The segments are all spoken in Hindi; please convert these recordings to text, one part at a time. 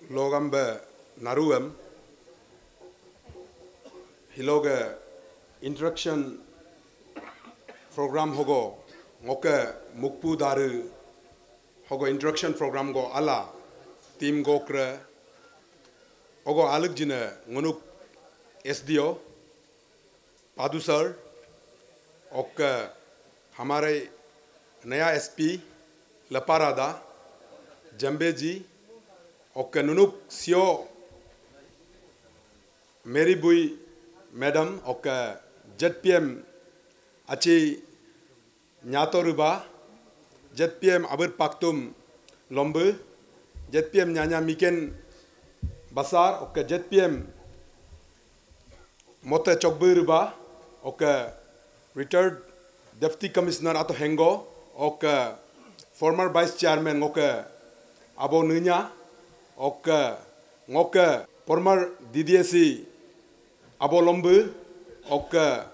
Logamba Naruam Hiloga introduction program hogo ngoke mukpu daru hogo introduction program go ala team gokra hogo aluk jina ngunuk SDO पादु सर और हमारे नया SP लपारादा जम्बे जी और नुनुक सियो मेरी बुई मैडम और ZPM अच्छी न्यातोरुबा ZPM अबर पाक्तुम लंबे ZPM न्यान्या मिकेन बसार और ZPM मोते चौबरुबा और retired deputy commissioner atau Hengo और former vice chairman ngoke abo nunya और ngoke former DDSC abo lombu और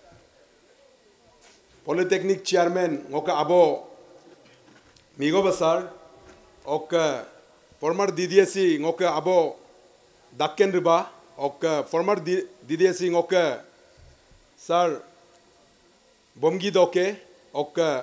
polytechnic chairman ngoke abo migo besar और former DDSC ngoke abo dakken riba और former DDSC ngoke Sir Bomgi Doke और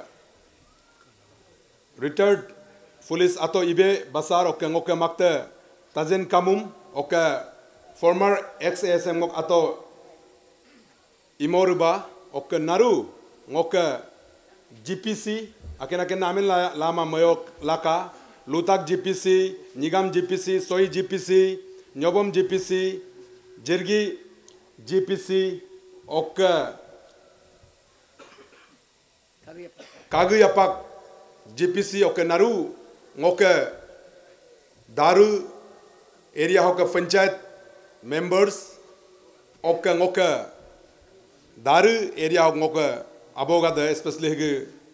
retired police atau ibe basar और ngoke makte Tazen Kamum और former ex-ASM ngok atau Imoruba और Naru ngoke GPC aken namen lama mayok laka Lutak GPC Nigam GPC Soi GPC Nyobom GPC Jirgi GPC और Kaguyapak GPC और नारू ngoke दारू एरिया होके पंचायत मेंबर्स और ngoke दारू एरिया होके ngoke abo gada especially के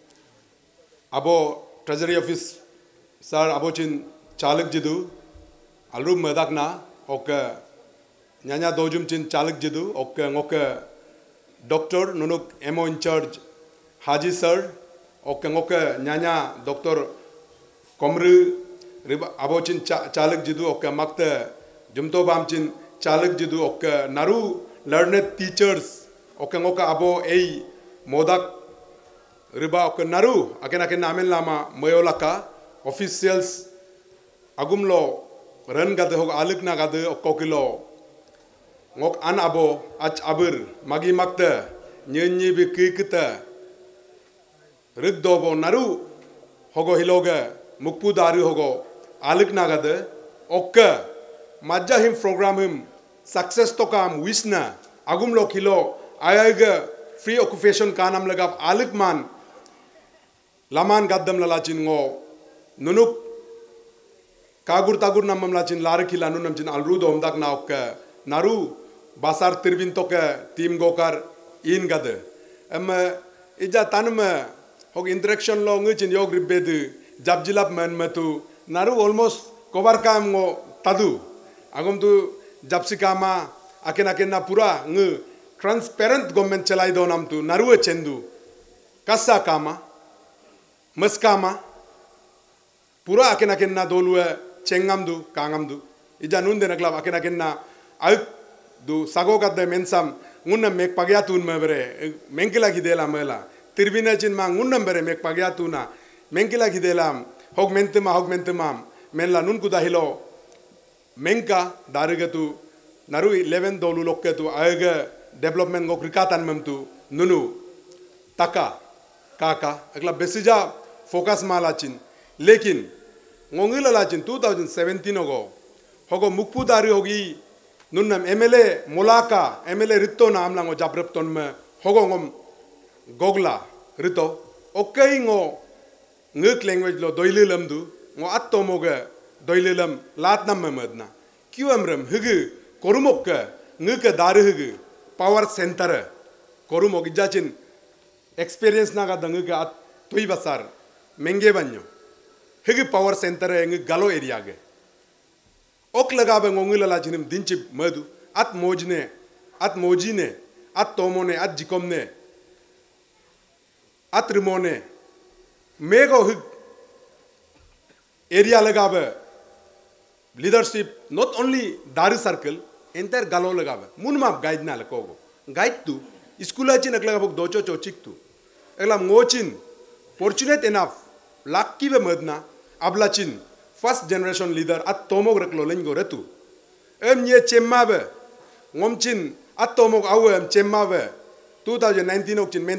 abo treasury office sir abo चिन चालक जिदु अलरू मदाक ना और न्यान्या दोजुम चिन चालक जिदु और ngoke Doctor Nunuk MO in charge Haji Sir और ngoke न्यान्या Doctor Komru abochin चालक जिदु और makte jumto bamchin चालक जिदु और naru learned teachers और ngoke abo ei modak riba और naru aken namen lama moyolaka officials agumlo ren gade hog alik na gade और kokilo ngok an abo ach abur magi makte nyenyi bi kikta rigdobo naru hogo hiloge mukpu daru hogo alik nagade okka majahim program him success to kam wisna agum lo khilo ayage free occupation kanam lagap alik man laman gaddam lalachin ngo nunuk kagur tagur namam lachin lar khila nunam jin alru dom dak na okka naru basar tirvin to ke team gokar in gade ija tanum hog interaction lo ngichin yog ribedu jabjilap man matu naru almost cover kam ngo tadu agum tu japsikama aken na pura ng transparent government chalai do nam tu naru chendu kassa kama maskama pura aken na dolue chengam du kangam du ija nun de naklab aken na al du sago gadde mensam ngunna mek pagyatun mevre menkila gidela mela tirbina chin ma ngunnam bere mek pagyatuna menkila gidelam hog mentema menla nun kuda hilo menka darigatu naru 11 dolu lokketu ayga development go krikatan memtu nunu taka kaka agla besija focus malachin lekin ngongila lachin 2017 ogo hogo mukpu dari hogi Nunam MLA Molaka MLA Rito naam lango jabrepton me hogongom gogla Rito okay ngo nguk language lo doilelam du ngo atto moga doilelam latnam memadna QMRM higi korumokka nguk daru higi power center korumok ijachin experience naga dangu ga toi basar menge banyo higi power center nguk galo area ge ok लगावे ngongila la jinim dinchi madu at mojine at tomone at jikomne at rimone mego hig area लगावे leadership not only Dari circle, entire galo lagawe. Mun map guide na lakogo. Guide tu, iskula chin ekla bok docho chochik tu. Ekla ngochin, fortunate enough, lucky be madna, abla chin, first generation leader at tomog reklo lengo retu. Nye chemma be, ngom chin at tomog awe chemma be, 2019 ok chin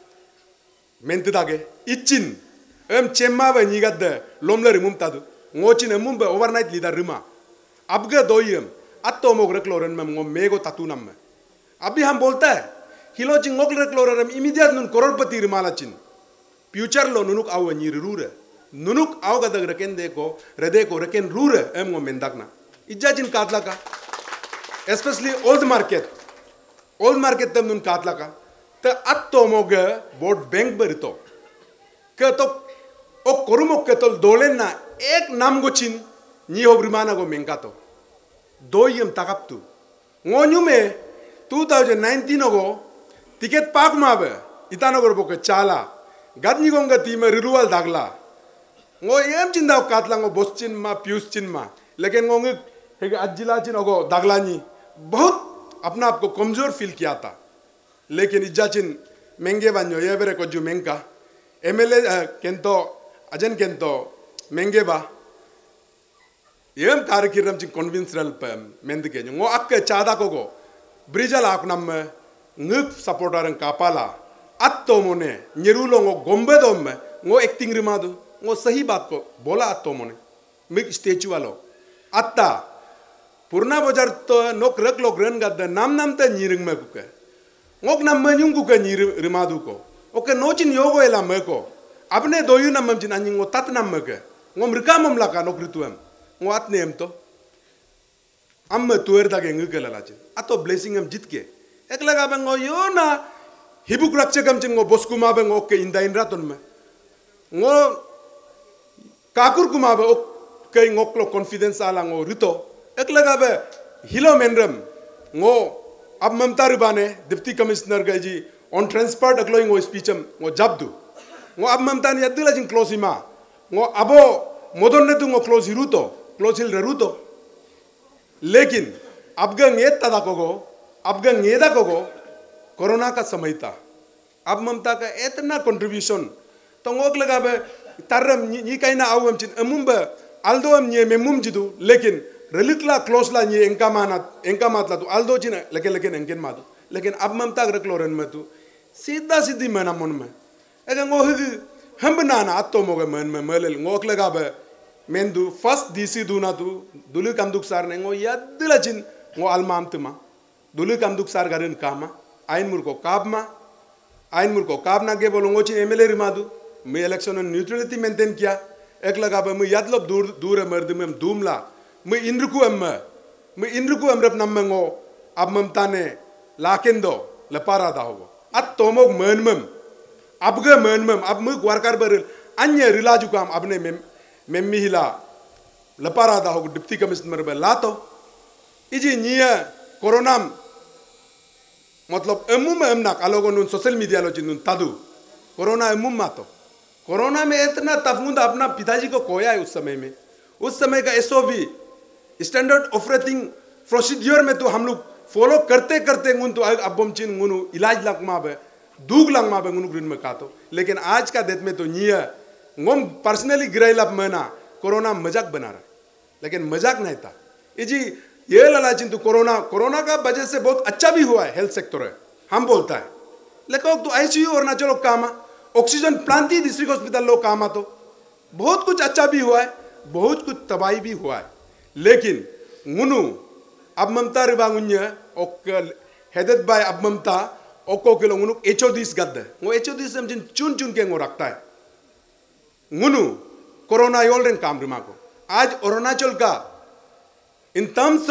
mentidage, itchin, chemma be nigadde, lomle rimum tadu. Ngochin emum be overnight leader rima. Abga doyem, at tomog reklo ren mem ngom mego tatu namme. अभी हम बोलता है हिलो चिंगोक रेक्लोरम इमीडिएट नुन करोड़पति रिमाला चिन फ्यूचर लो नुनुक आव नीर रूर नुनुक आव गदग रकेन देखो रदे को रकेन रूर एम गो मेंदाकना इज्जा चिन कातला का स्पेशली ओल्ड मार्केट तम नुन कातला का त अत्तो मोग बोर्ड बैंक बरितो के तो ओ कोरुमोक के तो दोलेन ना एक नाम गो चिन नी होब्रिमाना गो मेंका तो दो यम ताकप्तु ngonyu me 2019 ago ticket pak mabe itanogor boke chala gadni gonga team renewal dagla ngo yem chinda katla ngo boschin ma pius chin ma लेकिन ngo हे अज्जिला चिन अगो दगला नी बहुत अपना आप को कमजोर फील किया था लेकिन इज्जा चिन महंगे बन्यो ये बेरे को जो महंगा एमएलए केंतो अजन केंतो महंगे बा येम कार्यक्रम चिन कन्विंसरल पे मेंद के ngo akke chada ko go Brijal aknam nguk supporter kapala atto mone nyerulo ngo gombe domme ngo acting rimadu ngo sahi baat ko bola atto mone mig statue walo atta purna bajar to nok rak lok ren gadda nam ta nyiring me kuke ngok nam manyung kuke nyir rimadu ko oke nochin yogo ela me ko apne doyu nam jin anjing ngo tat nam me ke ngo mrika mam laka nok rituem ngo atne em to amma tuer dage ngukela lache ato blessing am jitke ekla ga bengo yo na hibuk rakche gam chin ngo boskuma bengo ke inda inraton me ngo kakur kuma be ke ngoklo confidence ala ngo rito ekla ga be hilo menram ngo ab mamta rubane deputy commissioner ga ji on transport eklo ngo speech am ngo jabdu ngo ab mamta ni adula jin close ima ngo abo modon ne tu ngo close hil ruto लेकिन अब गेदा को कोरोना का समय था अब ममता का इतना कंट्रीब्यूशन तो ngok लगा बे तरम नी काइना आवम चिन अमुम बे अल्दो हम ये मेमुम जिदु लेकिन रलिकला क्लोज ला ये एंका मातला तो अल्दो चिन लेकिन एंकेन मादु लेकिन अब ममता रक्लोरन में तू सीधी मना मन में अगर ngok हम बनाना अत्तो मोगे मन में मलेल ngok लगा बे mendu first DC duna tu dulu kamduk sar ne ngo yadla chin ngo almam tuma dulu kamduk sar garin kama ain murko kabna ge bolo ngo chin MLA rimadu me election neutrality maintain kiya ek laga ba me yadlob dur merd me dumla me inruku amrap nam ngo ab mamta ne lakendo lapara da hogo at tomog menmem abge menmem ab mu warkar baril anya rilaju kam abne memmi hila lapara da hogo deputy commissioner be lato iji niya corona मतलब एमुम एमना कालोगो नुन सोशल मीडिया लो चिनुन तादु कोरोना एमुम मातो कोरोना में इतना तफमुंद अपना पिताजी को खोया है उस समय का एसओवी स्टैंडर्ड ऑपरेटिंग प्रोसीड्योर में तो हम लोग फॉलो करते गुन तो अबम चिन गुनु इलाज लगमा बे दूग लगमा बे गुनु ग्रीन में कातो लेकिन आज का डेट में तो निया ngom पर्सनली गिराइलाप मना कोरोना मजाक बना रहा लेकिन मजाक नहीं था इजी ये लला चिंतु कोरोना का वजह से बहुत अच्छा भी हुआ है हेल्थ सेक्टर है हम बोलता है लेकिन तो आईसीयू और ना चलो काम ऑक्सीजन प्लांट ही डिस्ट्रिक्ट हॉस्पिटल लो काम तो बहुत कुछ अच्छा भी हुआ है बहुत कुछ तबाही भी हुआ है लेकिन मुनु अब ममता रिबांगुन्य ओक हेडेड बाय अब ममता ओको के लोग मुनु एचओडीस गद्दे वो एचओडीस हम जिन चुन के वो रखता है मुनु कोरोना योल रेन काम रिमा को आज अरुणाचल का in terms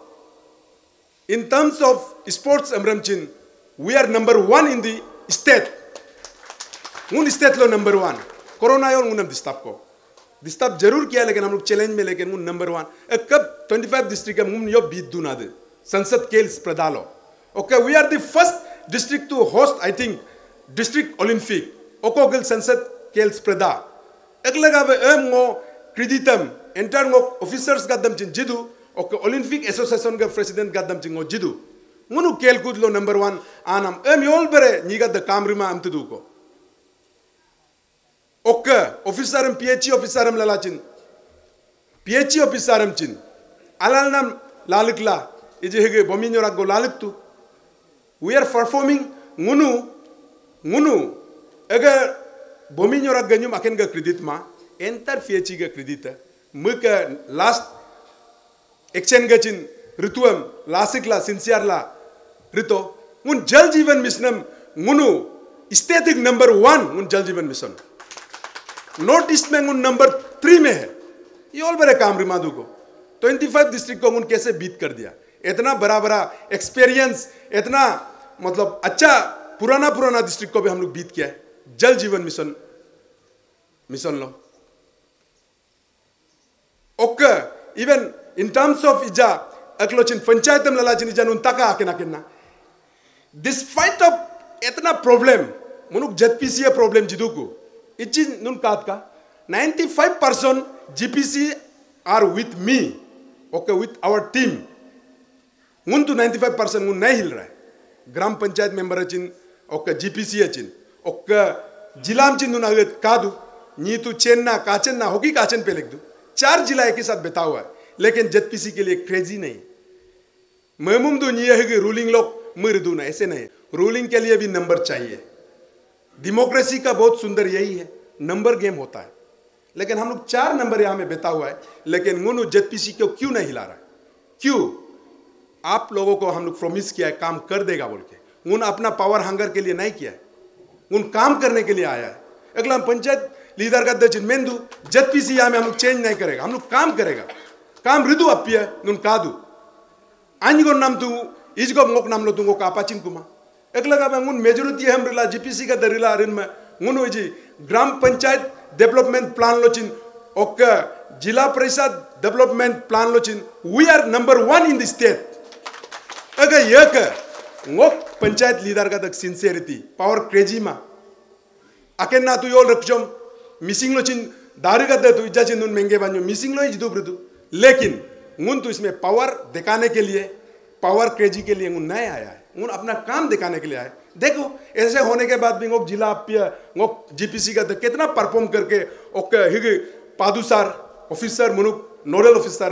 of sports amramchin we are number 1 in the state un state lo number 1 corona yon unam disturb जरूर किया लेकिन हम लोग चैलेंज में लेकिन उन नंबर 1 कब 25 डिस्ट्रिक्ट हम यो बीत दुना दे संसद केल्स प्रदालो okay we are the first district to host I think district olympic ओकोगल संसद केल्स प्रदा एक लगा एम गो क्रेडिटम enter ngok officers gadam chin jidu ok Olympic Association ga president gadam chin ngo jidu ngunu kelkud lo number 1 anam yol bere ni gad kamrima am tudu ko ok officeram PhD officeram lalachin PhD officeram chin alalnam lalikla ije hege bominyorak go laliktu we are performing ngunu aga bominyorak ganyum aken ga credit ma enter PhD ga credit muka last exchange gachin rituam lasikla sincerela rito ngun jal jeevan missionam ngunu static number 1 ngun jal jeevan mission north east में ngun number 3 में है ये ऑल बड़े काम रिमादू को 25 डिस्ट्रिक्ट को उन कैसे बीट कर दिया इतना बड़ा एक्सपीरियंस इतना मतलब अच्छा पुराना डिस्ट्रिक्ट को भी हम लोग बीट किया है जल जीवन मिशन लो okay even in terms of इजा अकलोचिन पंचायतम ललाचिन इजा नुन तका आके ना डिस्पाइट ऑफ इतना प्रॉब्लम मुनुक जेपीसी प्रॉब्लम जिदू को इची नुन कात का 95% GPC are with me okay with our team ngun to 95% ngun नहीं हिल रहा है ग्राम पंचायत मेंबर चिन ओके GPC चिन ओके जिलाम चिन नुन अगत कादू नी तू चेन्ना काचन ना होगी काचन पे लिख दू 4 जिला एक ही साथ बिता हुआ है लेकिन जेपीसी के लिए क्रेजी नहीं महमूम दो ये है कि रूलिंग लोग मृदु ना ऐसे नहीं रूलिंग के लिए भी नंबर चाहिए डेमोक्रेसी का बहुत सुंदर यही है नंबर गेम होता है लेकिन हम लोग 4 नंबर यहाँ में बिता हुआ है लेकिन मुनु जेपीसी को क्यों नहीं हिला रहा है क्यों आप लोगों को हम लोग प्रॉमिस किया है काम कर देगा बोल के उन अपना पावर हंगर के लिए नहीं किया है उन काम करने के लिए आया है अगला पंचायत लीडर का दर्जन मेंदू जेपीसी यहाँ में हम लोग चेंज नहीं करेगा हम लोग काम करेगा काम ऋतु अपिया नुन कादू आंज को नाम तू इज को मोक नाम लो तुमको कापाचिन कुमा अगला का मैं उन मेजोरिटी हम रिला जीपीसी का दरिला रिन में उन जी ग्राम पंचायत डेवलपमेंट प्लान लोचिन okay zila parishad development plan लोचिन we are number 1 in the state अगर यह का वो पंचायत लीडर का तक सिंसियरिटी पावर क्रेजी मा अकेन ना तू योल रखजम मिसिंग लोचिन दारू का तू इज्जा चिन उन महंगे बांजो मिसिंग लो जिदू ब्रदू लेकिन उन तो इसमें पावर दिखाने के लिए पावर क्रेजी के लिए उन नए आया है उन अपना काम दिखाने के लिए आया देखो ऐसे होने के बाद भी वो जिला वो जीपीसी का कितना परफॉर्म करके ओके हिगे पादुसार ऑफिसर मुनुक नोडल ऑफिसर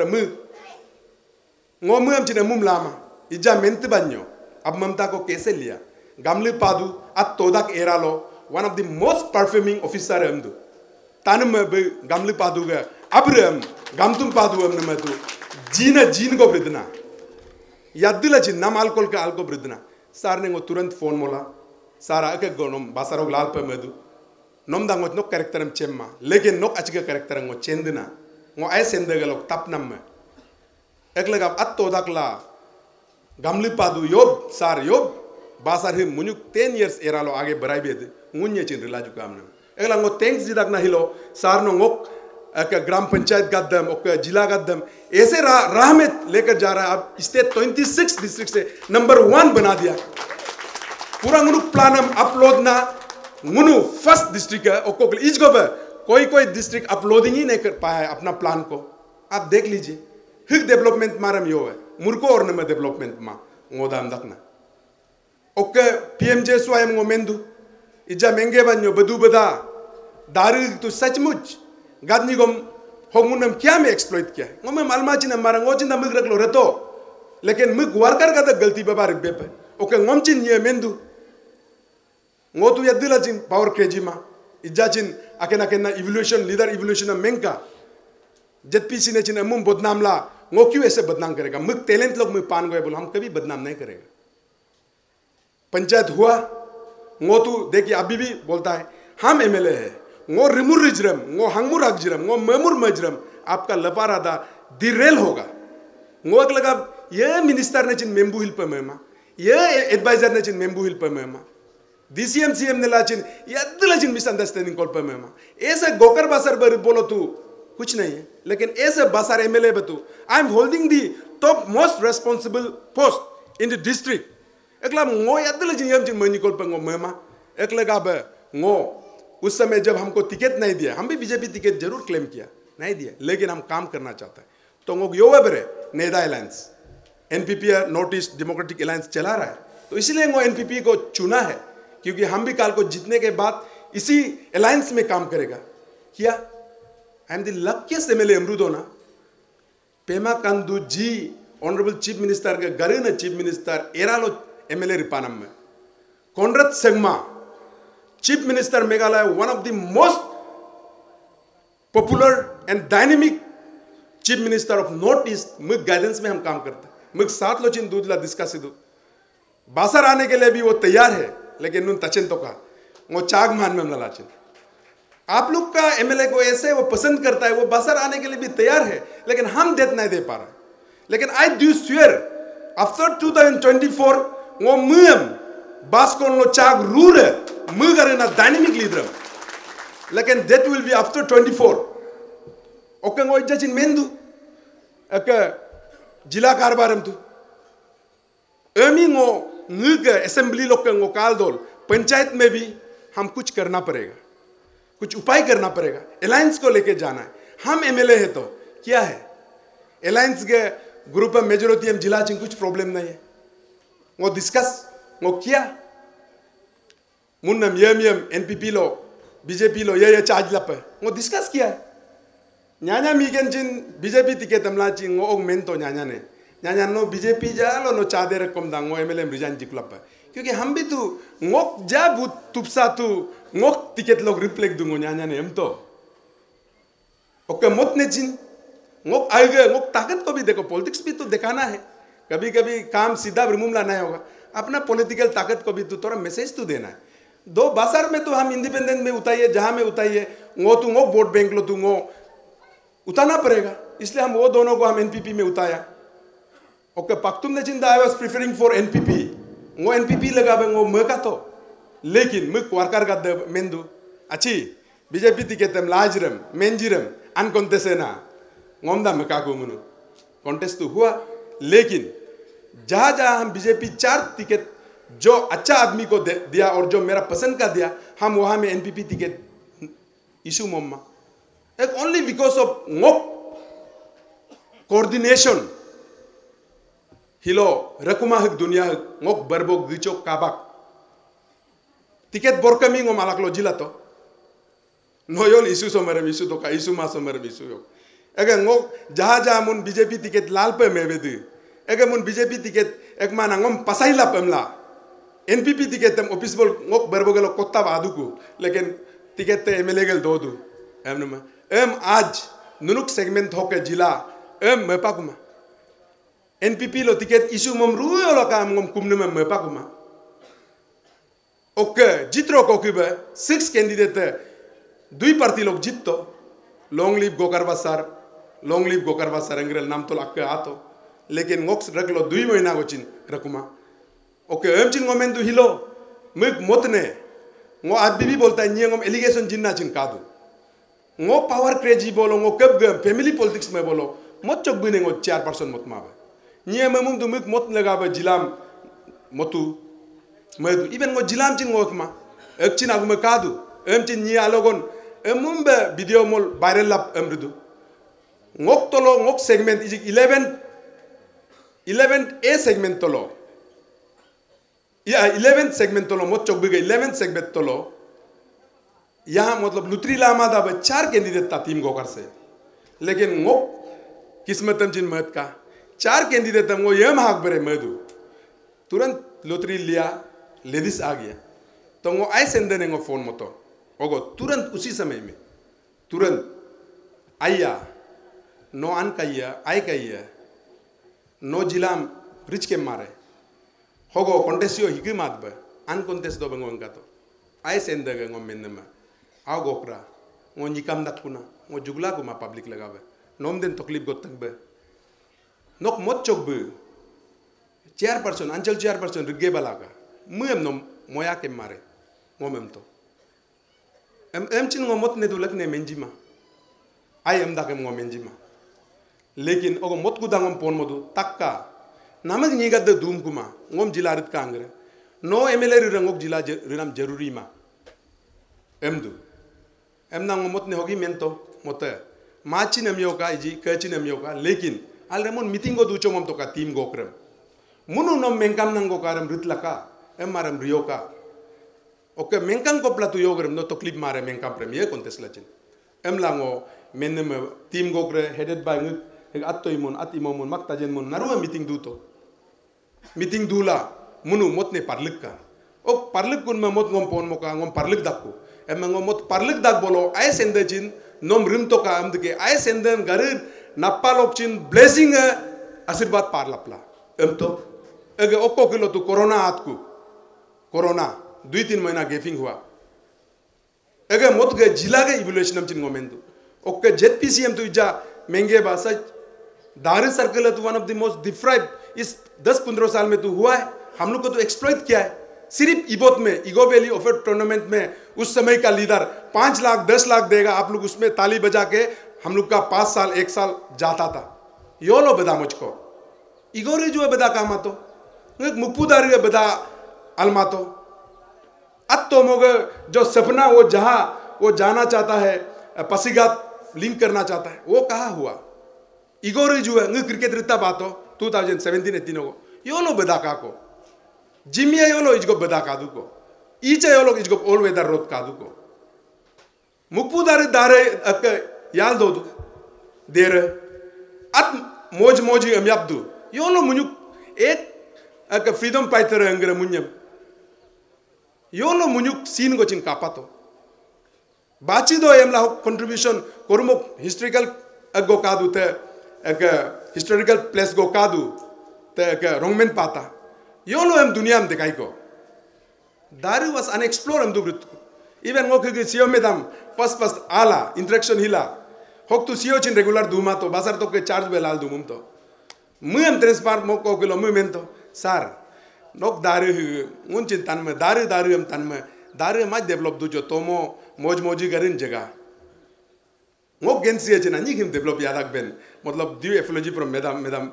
हम चिन्ह मुम लामा इजा मेंत बन्यो अब ममता को कैसे लिया गामली पादु अत तोदाक एरा लो one of the most performing officer हमदु तानम गामली पादु गा अब्रम गामतुम पादु हम न तू जीन को ब्रिदना यादिला चिन नाम अल्कोहल का अल्को ब्रिदना सार ने वो तुरंत फोन मोला सारा अके गोनम बासारोग लाल पे मेदु नोम दांगो नो कैरेक्टरम चेम्मा लेकिन नो अचके कैरेक्टरम वो चेंदना वो ऐ सेंदे लोग तपनम में एक लगा अत्तो दाकला गामली पादु योब सार योब बासार ही मुनुक 10 years एरा लो आगे बराई बेद मुन्ये चिन रिलाजु कामना एक लगा वो थैंक्स जिदाक ना हिलो सार नो ngok ग्राम पंचायत गद्दम ओके जिला गद्दम ऐसे राह में लेकर जा रहा है अब स्टेट 26 डिस्ट्रिक्ट से नंबर 1 बना दिया पूरा मुनु प्लान अपलोड ना मुनु फर्स्ट डिस्ट्रिक्ट है ओको इज को कोई डिस्ट्रिक्ट अपलोडिंग ही नहीं कर पाया है अपना प्लान को आप देख लीजिए हिग डेवलपमेंट मारम यो है मुर्को और नम डेवलपमेंट मा ngodaam dakna ओके पीएमजे स्वयं ngo mendu इजा महंगे बन्यो बदू बदा दारू तो सचमुच गादनी को होंगुनम क्या में एक्सप्लॉइट किया वो मैं मालमाची न मारा ngoचिन द मिग रखलो रतो लेकिन मिग वर्कर का द गलती बाबा रिबे पे ओके ngomचिन ये मेंदु ngo तू यदिला चिन पावर क्रेजिमा इजा चिन अकेना इवोल्यूशन लीडर इवोल्यूशन मेंका जेपीसी ने चिन मुम बदनाम ला ngo क्यों ऐसे बदनाम करेगा मिग टैलेंट लोग मिग पान गए बोल हम कभी बदनाम नहीं करेगा पंचायत हुआ ngo तू देखिए अभी भी बोलता है हम एमएलए है ngo रिमुर रिजरम ngo हंगमुर हकजरम ngo मेमुर मजरम आपका लपारादा दिरेल होगा ngo एक लगा ये मिनिस्टर ने चिन मेंबू हिल पे मेमा ये एडवाइजर ने चिन मेंबू हिल पे मेमा डीसीएम सीएम ने लाचिन यद्दला चिन मिसअंडरस्टैंडिंग कॉल पे मेमा ऐसे गोकर बासर बर बोलो तू कुछ नहीं है लेकिन ऐसे बासर एमएलए बतू I am holding the top most responsible post in the district एकला ngo यद्दला चिन यम चिन मनी कॉल पे ngo मेमा एक लगा बे ngo उस समय जब हमको टिकट नहीं दिया हम भी बीजेपी टिकट जरूर क्लेम किया नहीं दिया, लेकिन हम काम करना चाहते हैं। तो वो यो बरे नेदा alliance NPP North East Democratic Alliance चला रहा है, तो इसलिए वो एनपीपी को चुना है, क्योंकि हम भी काल को जीतने के बाद इसी अलायंस में काम करेगा। किया I am the luckiest MLA अमरुदोना Pema Khandu ji honourable chief minister के गरीन चीफ मिनिस्टर एरालो एमएलए रिपानम में Conrad Sangma chief minister Meghalaya one of the most popular and dynamic chief minister of North East मुझ गाइडेंस में हम काम करते हैं। मुझ साथ लोचिन दूध ला दिस्का सिद्धू बासर आने के लिए भी वो तैयार है, लेकिन नुन तचिन तो का वो चाग मान में लाचिन आप लोग का एमएलए को ऐसे वो पसंद करता है, वो बासर आने के लिए भी तैयार है, लेकिन हम देत नहीं दे पा रहे। लेकिन आई डू स्वेयर आफ्टर 2024 वो मुम बास्कोन लो चाग रूर मुगरे ना डायनेमिक लीडर, लेकिन that will be after 24 okay वो इज्जत मेंदू एक जिला कारबारम तू एमी वो नुग असेंबली लोग को काल दोल पंचायत में भी हम कुछ करना पड़ेगा, कुछ उपाय करना पड़ेगा। अलायंस को लेके जाना है। हम एमएलए है तो क्या है, अलायंस के ग्रुप में मेजोरिटी हम जिला चिंग कुछ प्रॉब्लम नहीं है, वो डिस्कस वो किया मुन्नम यम एनपीपी लो बीजेपी लो ये चार्ज लप वो डिस्कस किया है। न्यान्या मीगन चिन बीजेपी तिके तमला चिंग वो मेन तो न्यान्या नो बीजेपी जा लो नो चादे रकम दांगो एमएलए रिजाइन जिकलप, क्योंकि हम भी तू ngok jabu tupsa tu ngok tiket log reflect dungo न्यान्या ने हम तो ओके मत ने चिन ngok आएगा ngok ताकत को भी देखो, पॉलिटिक्स भी तो दिखाना है। कभी कभी काम सीधा रिमूव लाना है होगा, अपना पॉलिटिकल ताकत को भी तो थोड़ा मैसेज तो देना है। दो बाजार में तो हम इंडिपेंडेंट में उताइए, जहां में उताइए वो वोट बैंक लो तू वो उतारना पड़ेगा, इसलिए हम वो दोनों को हम एनपीपी में उताया। ओके पक्तुम ने चिंता I was preferring for NPP वो एनपीपी लगा वो मका तो, लेकिन मुक वारकार का मेंदू अच्छी बीजेपी तिकेतम लाजरम मेंजिरम अनकॉन्टेसेना ngomda मका को मुनु कॉन्टेस्ट तो हुआ, लेकिन जहां जहां हम बीजेपी 4 टिकट जो अच्छा आदमी को दिया और जो मेरा पसंद का दिया, हम वहां में एनपीपी टिकट इशू मोम्मा एक only because of ngok coordination हिलो रकुमा हक दुनिया हक ngok बरबो गिचो काबाक टिकट बोरकमी ngom alak lo जिला तो नोयल इशू सोमरम इशू तो का इशू मा सोमरम इशू यो एगे ngok जहां जहां मुन बीजेपी टिकट लाल पे मेबेदि एगे मुन बीजेपी टिकट एक माना ngom पसाइला पमला एनपीपी टिकट तम ऑफिस बोल ngok बरबो गलो कोत्ता बादुकु, लेकिन टिकट ते एमएलए गल दोदु एम एम आज नुनुक सेगमेंट होके जिला एम मेपाकुमा एनपीपी लो टिकट इशू मम रुयो लो का मम कुमनु में मेपाकुमा ओके जित्रो को किबे 6 कैंडिडेट 2 पार्टी लोग जित्तो लॉन्ग लिव गोकरवासार अंग्रेल नाम तो लक्के आतो, लेकिन ngok रख लो 2 महीना को चिन रकुमा ओके एम चिन गोमेन दु हिलो मिक मोतने ngो आज भी बोलता है नियम एलिगेशन जिन्ना चिन कादू ngो पावर क्रेजी बोलो ngो कब फैमिली पॉलिटिक्स में बोलो मत चोक बिने ngो 4% मत मावे नियम मुम दु मिक मत लगावे जिलाम मतु मदु इवन ngो जिलाम चिन ngो कमा एक चिन आगु में कादू एम चिन नि आलोगन एम मुंबे वीडियो मोल वायरल लप एमरुदु ngok tolo ngok segment is 11 A segment tolo या 11 सेगमेंट तलो मत चौक बिगे 11 सेगमेंट तलो यहाँ मतलब लुत्री लामा दा 4 कैंडिडेट था टीम गोकर से, लेकिन वो किस्मतम जिन मत का 4 कैंडिडेट वो ये महाग बरे मधु तुरंत लुत्री लिया लेडीज आ गया, तो वो आई सेंडे ने फोन मतो ओगो तुरंत उसी समय में तुरंत आया नो अन कहिया आई कहिया नो जिलाम रिच के मारे होगो कॉन्टेस्टियो हिगी मात बे अन कॉन्टेस्ट दो बंगो अंका तो आई सेंदे गंगो मेन्ने में आओ गोकरा वो निकम दकुना वो जुगला को मा पब्लिक लगावे नोम दिन तकलीफ गोतक बे नोक मत चोक बे 4% अंचल 4% रिगे बलागा मुएम नो मोया के मारे मोमेम तो एम चिन ngो मत ने दुलक ने मेंजिमा आई एम दाके ngो मेंजिमा, लेकिन ओगो मत गुदांगम पोन मधु तक्का नमक निगद दूम कुमा ngom जिला रित कांगरे नो एमएलए रंगोक जिला रिनाम जरूरी मा एमदु एम ना ngom मत ने होगी मेन तो मते machi namyoka iji kachi namyoka lekin alremon meeting go ducho mom to ka team go krem munu nom mengkam nang go karam ritlaka emaram rioka oke mengkam ko platu yogrem no to clip mare mengkam premier contest lachin emlango menem team go kre headed by ngik attoimon atimomon maktajen mon narua meeting duto meeting dula munu motne parlik ka o parlik kun ma mot ngom pon moka ngom parlik dakku emma ngom mot parlik dak bolo ay sendejin nom rim to ka amdike ay senden garir nappalokchin blessing आशीर्वाद पार लपला तो अगे ओको किलो तो कोरोना आत को कोरोना 2-3 महीना गेफिंग हुआ अगे मोत गए जिला के इवोल्यूशन हम चिंगो मेंदु ओके जेडपीसीएम तो इजा महंगे बासा दारू सर्कल तो one of the most deprived इस 10-15 साल में तो हुआ है हम लोग को तो एक्सप्लॉइट किया है सिर्फ इबोत में इगो वैली ऑफर टूर्नामेंट में उस समय का लीडर 5 लाख 10 लाख देगा आप लोग उसमें ताली बजा के हम लोग का 5 साल 1 साल जाता था यो लो बदा मुझको इगोरी जो बदा कामा तो मुक्पुदारी बदा अलमा तो अब तो मोगे जो सपना वो जहाँ वो जाना चाहता है पसीगात लिंक करना चाहता है वो कहाँ हुआ इगोरी जो है क्रिकेट रिता बात हो 2017-18 को यो लो बदा का को जिमिया यो लो इजको बदा कादू को ईचे यो लो इजको ऑल वेदर रोड कादू को मुक्पुदारी दारे याल दो देर अत मोज मोजी अम्याब्दू यो लो मुनुक एक फ्रीडम फाइटर अंगरे मुन्यम यो लो मुनुक सीन को चिन कापा तो बाची दो एमला कंट्रीब्यूशन कोरुमो हिस्टोरिकल अगो कादू ते एक हिस्टोरिकल प्लेस गो कादू ते एक रोंगमेन पाता यो लो एम दुनिया में दिखाई को दारू वाज अनएक्सप्लोर हम दुब्रुत इवन वो के सीओ मेदाम फर्स्ट आला इंटरेक्शन हिला होक तू सीओ चिन रेगुलर दूमा तो बाजार तो के चार्ज बेलाल दूमुम तो मुयम ट्रांसफर मो को किलो मुयम तो सर नोक दारू उन चिन तन में दारू हम तन में दारू मज डेवलप दू जो तोमो मोज मोजी करिन जगह वो गेंसी चिन नहीं हिम डेवलप यादक बेन मतलब ड्यू एपोलॉजी फ्रॉम मेदाम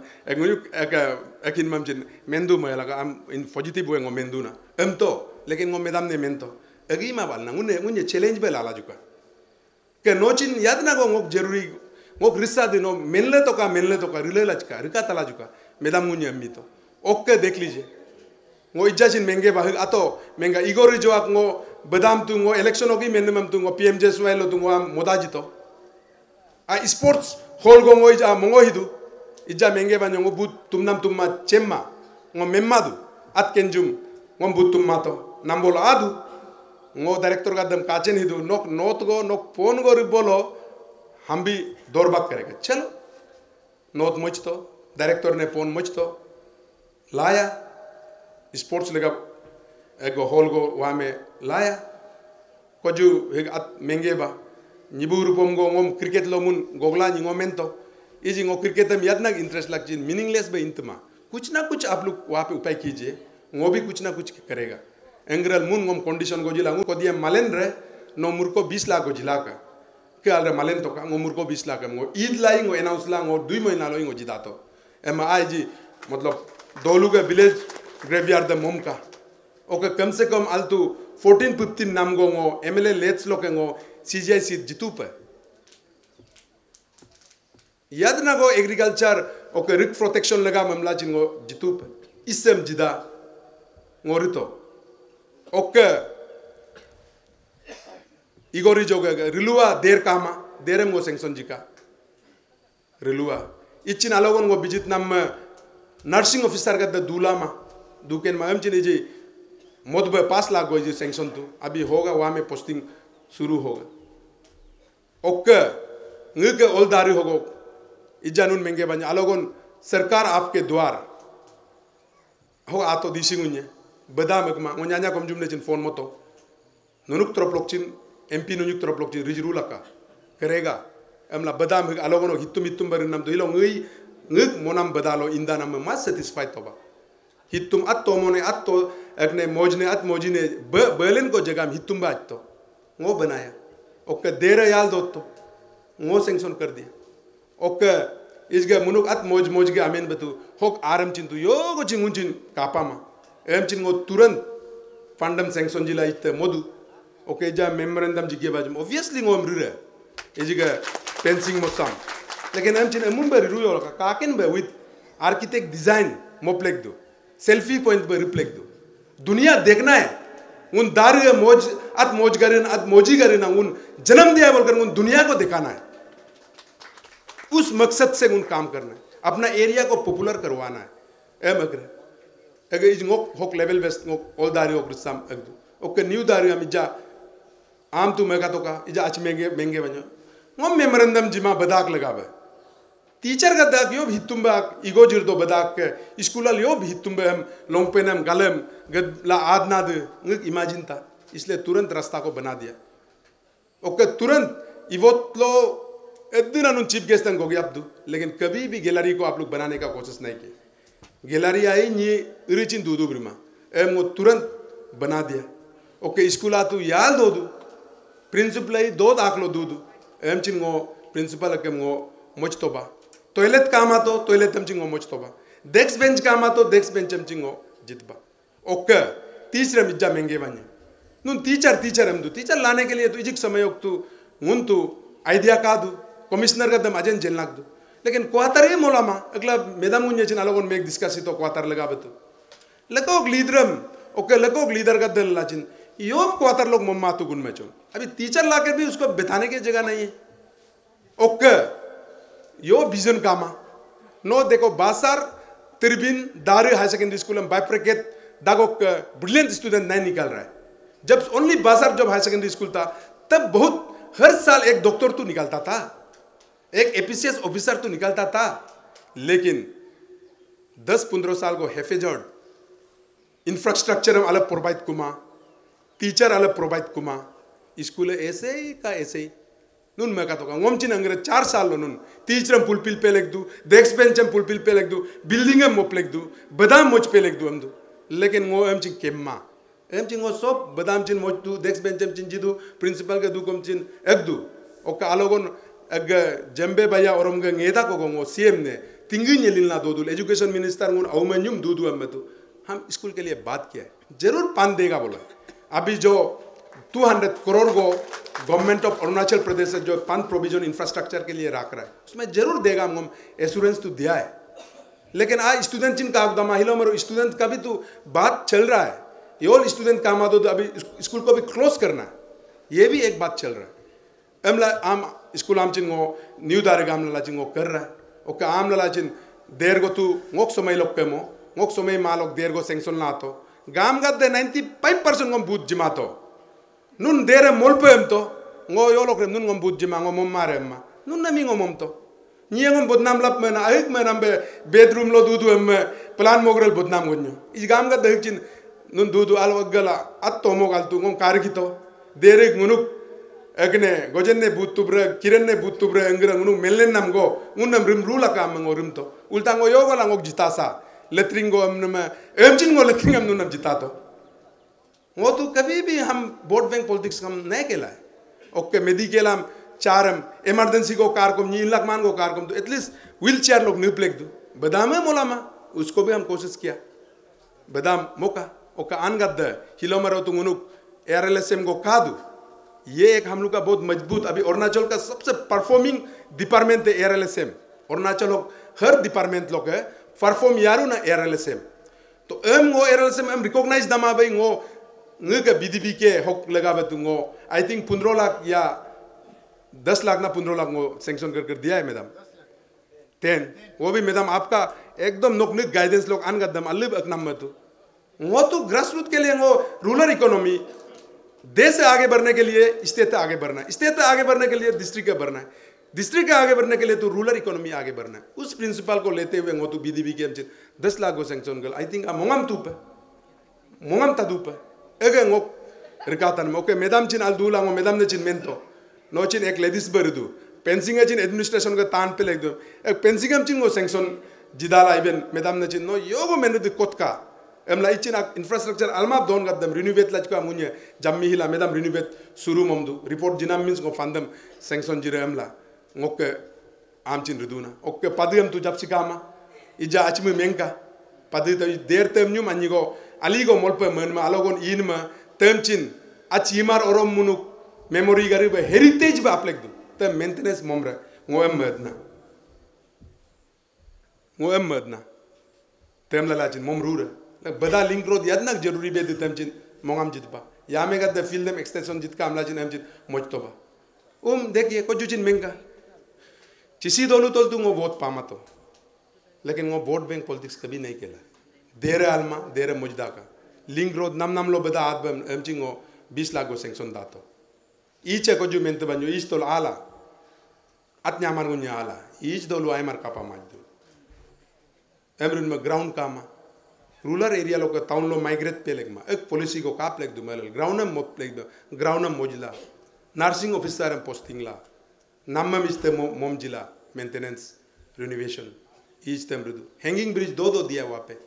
एक इन मम चिन मेंदू में लगा हम इन पॉजिटिव वे ngom मेंदू ना हम तो लेकिन ngom मेदाम ने मेन तो अगी मा बाल ना उन्हें चैलेंज पे लाला जुका के नोचिन याद ना को ngok जरूरी ngok रिश्ता दिनो मेनले तो का रिले लचका रिका तला जुका मेदाम मुन्ने अम्मी तो ओके देख लीजिए वो इज्जा चिन महंगे बाहर आतो महंगा इगोरी जो आप ngो बदाम तू ngो इलेक्शन होगी मेन मम तू ngो पीएमजे स्वेलो तू ngो मोदा जितो आ स्पोर्ट्स होल गो ngो इजा मंगो हिदू इज्जा महंगे बा ngो बुत तुमनाम तुम्मा चेम्मा ngो मेम्मा दू अत केंजुम ngो बुत तुम्मा तो नंबोल आदू ngो डायरेक्टर का दम काचेन हिदू नोक नोत गो नोक फोन गो रिबोलो हम भी दौड़बाग करेंगे चलो नोत मुझ तो डायरेक्टर ने फोन मुझ तो लाया स्पोर्ट्स लगा एक हॉल को वहाँ में लाया कोजू एक महंगे बा निबू रूपम गो ngom क्रिकेट लो मुन गोगला निगो मेन तो इजी ngो क्रिकेट में याद ना इंटरेस्ट लग जी मीनिंगलेस बे इंतमा कुछ ना कुछ आप लोग वहाँ पे उपाय कीजिए वो भी कुछ ना कुछ करेगा एंग्रल मुन ngom कंडीशन को जिला को दिया मालेन रे नो मुर्को 20 लाख को जिला का क्या अल्रे मालेन तो का ngom मुर्को 20 लाख ngो ईद लाई ngो अनाउंस ला ngो 2 महीना लो ngो जिदा तो एम आई जी मतलब दोलू के विलेज ग्रेवयार्ड द मोम का ओके कम से कम अल्तु 14-15 नाम गो ngो एमएलए लेट्स लो के ngो सीजीआई सीट जितू पे याद ना गो एग्रीकल्चर ओके रिक प्रोटेक्शन लगा मामला जिंगो जितू पे इससे जिदा ngो रितो ओके इगोरी जोगे रिलुआ देर कामा देरम गो सेंक्शन जिका रिलुआ इचिन अलोगन गो बिजित नाम नर्सिंग ऑफिसर का दूला मा दुकेन मा हम चिनी जी मोदबे 5 लाख गो जी सेंक्शन तो अभी होगा वहाँ में पोस्टिंग शुरू होगा ओके ngke ओल दारी होगो इजानुन महंगे बन अलोगन सरकार आपके द्वार हो आतो दिशिंगुन्ये बदाम Ekma ngonya kom jumne chin phone moto nunuk trop lokchin MP nunuk trop lokchin rijru laka करेगा एमला बदाम अलोगनो हितुम बरिन नाम तो हिलो ngik monam badalo inda nam mas satisfied toba hitum atto mone atto ekne mojine berlin को जगह में हितुम बात तो वो बनाया ओके देर याल दो तो वो सेंक्शन कर दिया ओके इसके मुनुक अत मोज के आमेन बतु होक आरम चिंतु यो को चिंगुन कापा मा एम चिंगो तुरंत फंडम सेंक्शन जिला इते मोदु ओके जा मेमोरेंडम जिगे बाजम ऑब्वियसली ngom rure इजिगे पेंसिंग मोसाम लेकिन हम चिन अमुम बे रुयो का काकिन बे विद आर्किटेक्ट डिजाइन मोप्लेक दो सेल्फी पॉइंट बे रिप्लेक दो दुनिया देखना है उन दारू मौज करें मौजी करें उन जन्म दिया बोलकर उन दुनिया को दिखाना है उस मकसद से उन काम करना है अपना एरिया को पॉपुलर करवाना है ए मगर अगर इस होक लेवल बेस्ट ऑल दारू होक रिसाम अगदू ओके न्यू दारू हम इजा आम तू मेगा तो का इजा अच्छे महंगे बनो वो मेमोरेंडम जिमा बदाक लगावे टीचर का दाग यो हितुंबा इगो जिर तो बदाक के स्कूल यो हितुंबे हम लोंगपेनम गलम गदला आदनाद ngik इमेजिन था इसलिए तुरंत रास्ता को बना दिया ओके तुरंत इवोतलो एदिन अनुन चीफ गेस्ट को गया अब्दू लेकिन कभी भी गैलरी को आप लोग बनाने का कोशिश नहीं की गैलरी आई ये रिचिन दूदू ब्रिमा एम वो तुरंत बना दिया ओके स्कूल आ तू याद दो दू प्रिंसिपल आई दो दाखलो दूदू एम चिंगो प्रिंसिपल के मो मोचतोबा टॉयलेट काम आतो टॉयलेट हम चिंगो मोचतोबा डेस्क बेंच काम आतो डेस्क बेंच हम चिंगो जितबा ओके तीसरे मिज्जा महंगे बने नुन टीचर हम दू टीचर लाने के लिए तो इजिक समय तू मुन तू आइडिया का दू कमिश्नर का दम अजन जेल नाक दू लेकिन क्वातर ये मोला मा अगला मेदाम मुंजे चिन अलगोन मेक डिस्कस तो क्वातर लगा बतू लकोक लीडरम ओके लकोक लीडर का दल लाचिन यो क्वातर लोग मम्मा तू गुन में चो अभी टीचर लाके भी उसको बिठाने की जगह नहीं है ओके यो विजन कामा नो देखो बासार तिरबिन दारू हाई सेकेंडरी स्कूल में बाइफ्रिकेट दागो ब्रिलियंट स्टूडेंट नहीं निकल रहा है जब ओनली बासार जब हाई सेकेंडरी स्कूल था तब बहुत हर साल एक डॉक्टर तो निकलता था एक एपीसीएस ऑफिसर तो निकलता था लेकिन 10-15 साल को हेफेजर्ड इंफ्रास्ट्रक्चर हम अलग प्रोवाइड कुमा टीचर अलग प्रोवाइड कुमा स्कूल ऐसे ही का ऐसे ही नुन मैं कहता हूँ वोम चिन अंग्रेज 4 साल लो नुन टीचर हम पुलपिल पे लिख दू डेस्क बेंच हम पुलपिल पे लिख दू बिल्डिंग हम मोप लिख दू बदाम मोच पे लिख दू हम दू लेकिन वो हम चिन केम्मा हम चिन वो सब बदाम चिन मोच दू डेस्क बेंच हम चिन जिदू प्रिंसिपल के दू कम चिन एक दू ओका आलोगोन अग जम्बे भैया और हम गेदा को गो सीएम ने तिंगी नेलिना दो दू एजुकेशन मिनिस्टर मुन औमन्युम दू दू हम स्कूल के लिए बात किया है जरूर पान देगा बोला अभी जो 200 करोड़ को गवर्नमेंट ऑफ अरुणाचल प्रदेश से जो फंड प्रोविजन इंफ्रास्ट्रक्चर के लिए रख रहा है उसमें जरूर देगा हम एश्योरेंस तो दिया है लेकिन आज स्टूडेंट चिन का दमा हिलो मरो स्टूडेंट का भी तो बात चल रहा है ये ऑल स्टूडेंट काम आ दो तो अभी स्कूल को भी क्लोज करना है ये भी एक बात चल रहा है एमला आम स्कूल आम चिन न्यू दारे गाम लला चिन कर रहा है ओके आम लला चिन देर गो तू मोक समय लोग के मोक समय मा लोग देर गो सेंक्शन ना तो गाम गद्दे 95% गम बूथ जिमा तो nun dere molpo em to ngo yo lok rem nun ngom bud jima ngom mare ma nun na mi ngom to ni ngom bodnam lap me na ayik me nambe bedroom lo dudu em plan mogrel bodnam gonyo is gam ga deh chin nun dudu al wagala at to mogal tu ngom kar gito dere ngunuk agne gojenne but tubre kirenne but tubre engra ngunuk mellen nam go unnam rim rula kam ngo rim to ulta ngo yo gala ngok jitasa letringo em chin ngo letring em nun nam jitato वो तो कभी भी हम वोट बैंक पॉलिटिक्स हम नहीं केला है ओके मेदी केला हम चारम इमरजेंसी को कार को नी लाख मान को कार को तो एटलीस्ट व्हील चेयर लोग न्यू प्लेक दो बदाम है मोला मा उसको भी हम कोशिश किया बदाम मौका ओका आन गद्दा हिलो मरो तो उनुक एआरएलएसएम को का दो ये एक हम लोग का बहुत मजबूत अभी अरुणाचल का सबसे परफॉर्मिंग डिपार्टमेंट है एआरएलएसएम अरुणाचल लोग हर डिपार्टमेंट लोग है परफॉर्म यारू ना एआरएलएसएम तो एम वो एआरएलएसएम हम रिकॉग्नाइज दमा भाई वो नग बीडीपी के हक लगा बतूंगो आई थिंक 15 लाख या 10 लाख ना 15 लाख वो सैंक्शन कर दिया है मैडम 10 वो भी मैडम आपका एकदम नोकनिक गाइडेंस लोग अनगदम अल्लिब अकनम में वो तो ग्रास रूट के लिए वो रूरल इकोनॉमी देश से आगे बढ़ने के लिए स्टेट आगे बढ़ना है स्टेट आगे बढ़ने के लिए डिस्ट्रिक्ट का बढ़ना है डिस्ट्रिक्ट का आगे बढ़ने के लिए तो रूरल इकोनॉमी आगे बढ़ना है उस प्रिंसिपल को लेते हुए वो तो बीडीपी के 10 लाख को सैंक्शन कर आई थिंक मोंगम तुप मोंगम तदुप अगे ngok rekatan mo ke medam chin al dula ngo medam ne chin mento no chin ek ladies berdu pensing chin administration ka tan pe legdo ek pensing am chin ngo sanction jidala even medam ne chin no yogo menu de kotka emla ichin infrastructure alma don gadam renovate laj ka munye jammi hila medam renovate suru momdu report jinam means ngo fandam sanction jire emla ngok ke am chin riduna ok padiyam tu jap sikama ija achmu menka padi to der tem nyu manigo aligo molpe men ma alogon in ma temchin achimar orom munuk memory gari ba heritage ba aplek du te maintenance momra ngo medna tem la lachin mom rura bada link road yadnak jaruri be de tem chin mongam jitba यामे का द फील्ड में एक्सटेंशन जित का हमला जिन हम जित मोचतो बा देखिए को जुचिन मेंगा चिसी दोलू तोल तू वो वोट पामा तो लेकिन वो वोट बैंक पॉलिटिक्स कभी नहीं केला देरे आलमा देरे मुजदा का लिंक रोड नम लो बदा आद हम चिंगो 20 लाख को सैंक्शन दातो ईच को जो मेंत बन्यो ईच तोल आला अत्न्यामान गुन्या आला ईच दोलू आय मार कापा माजदू एमरुन में ग्राउंड कामा रूरल एरिया लोग टाउन लो माइग्रेट पे लेग मा एक पॉलिसी को काप लेग दो मेल ग्राउंड में मोप लेग दो ग्राउंड में मोजिला नर्सिंग ऑफिसर में पोस्टिंग ला नाम में इस्ते मोम जिला मेंटेनेंस रिनोवेशन इस्ते मृदु हैंगिंग ब्रिज दो दिया वहाँ पे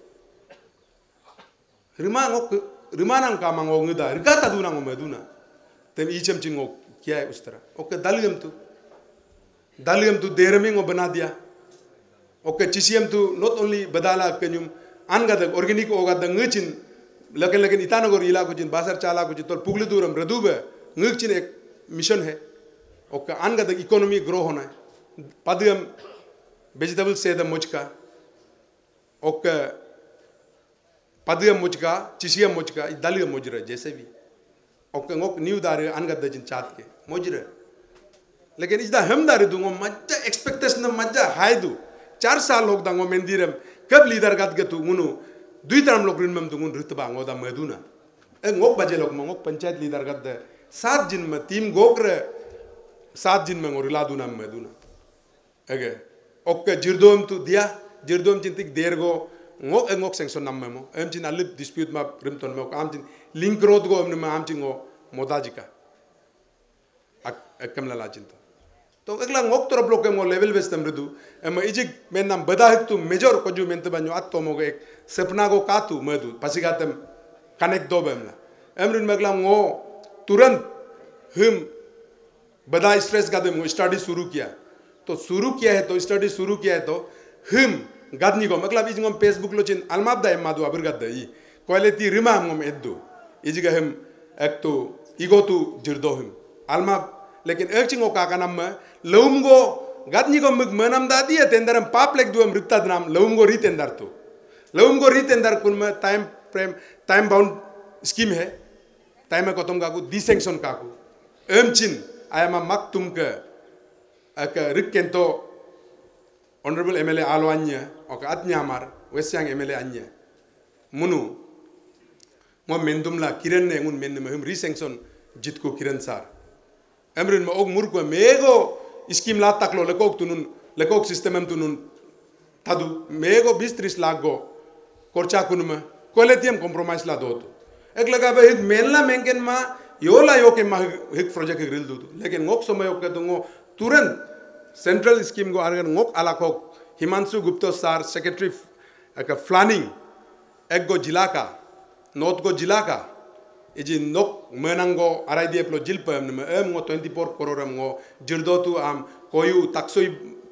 रिमानंग का मांगो ंगदा रिकाता दूना ngो meduna तेम इचम चिंगो क्या है उस तरह ओके दालियम तू देरमिंग बना दिया ओके चिसियम तू नॉट ओनली बदाला कन्युम आनगद ऑर्गेनिक होगा द ngचिन लेकिन इतानगर इला को जिन बासर चाला को जिन तो पुगली दूरम रदुबे ngचिन एक मिशन है ओके आनगद इकोनॉमी ग्रो होना है पदम वेजिटेबल से द मुचका ओके पदम मुचका चिसियम मुचका दालियम मुजरे जैसे भी ओके ngok न्यू दारे आनगद जिन चात के मुजरे लेकिन इस दा हम दारे दूंगो मज्जा एक्सपेक्टेशन मज्जा हाई दू 4 साल लोग दांगो मेंदिरम कब लीडर गत गतु मुनु दुई तरम लोग रिनमम तुंगुन रुतबा ngoda meduna ngok baje lok ngok panchayat leader गत 7 दिन में टीम गोकरे 7 दिन में ngori laduna meduna ege okke jirdom tu dia jirdom cintik dergo ngok sanction nammemo em cin alip dispute ma rimton mo am cin link road go am am cin go modajika akam la cinta तो अगला ngok तरफ लोग के मो लेवल बेस्टम रदू एम इजिक में नाम बदा है तू मेजर को जो मेंत बन्यो आत तो मोगे एक सपना को कातू मधु पसिगातम कनेक्ट दो बेमला एमरिन मगला ngो तुरंत हम बदा स्ट्रेस गादे मो स्टडी शुरू किया तो स्टडी शुरू किया है तो हम गादनी को मगला इजिक हम फेसबुक लो चिन अलमाबदा एम मादु अबर गादे ई क्वालिटी रिमा हम एदु इजिक हम एक तो इगो तू जिरदो हम अलमाब लेकिन एक चिंगो काका नाम में लौमगो गादनी को मग मनम दादी है तेंदरम पाप लेग दुम रिक्ता नाम लौमगो रीतेंदर कुन में टाइम बाउंड स्कीम है टाइम में कोतम काकू डिसेंक्शन काकू एम चिन आयमा मक तुम के एक रिकेंतो ऑनरेबल एमएलए आलोन्य और आत्न्यामार वेस्यांग एमएलए अन्य मुनु मो मेंदुमला किरण ने उन मेन में हम रिसेंक्शन जितको किरण सार एमरिन में ओग मुर्को मेगो स्कीम ला तकलो लेकोक सिस्टम में तुनुन थादु मेगो 20-30 लाख गो कोर्चा कुन में क्वालिटीम कॉम्प्रोमाइज ला दो तो एक लगा बे मेनला मेंकेन मा योला योके मा एक प्रोजेक्ट ग्रिल दो लेकिन ngok समय ओके तो तुरंत सेंट्रल स्कीम गो आरगन ngok आलाखो हिमांशु गुप्ता सर सेक्रेटरी एक प्लानिंग एक गो जिला का नॉर्थ गो जिला का इजी नोक menanggo arai dia plo jil pam ne em ngo 24 crore ngo jirdo tu am koyu taksoi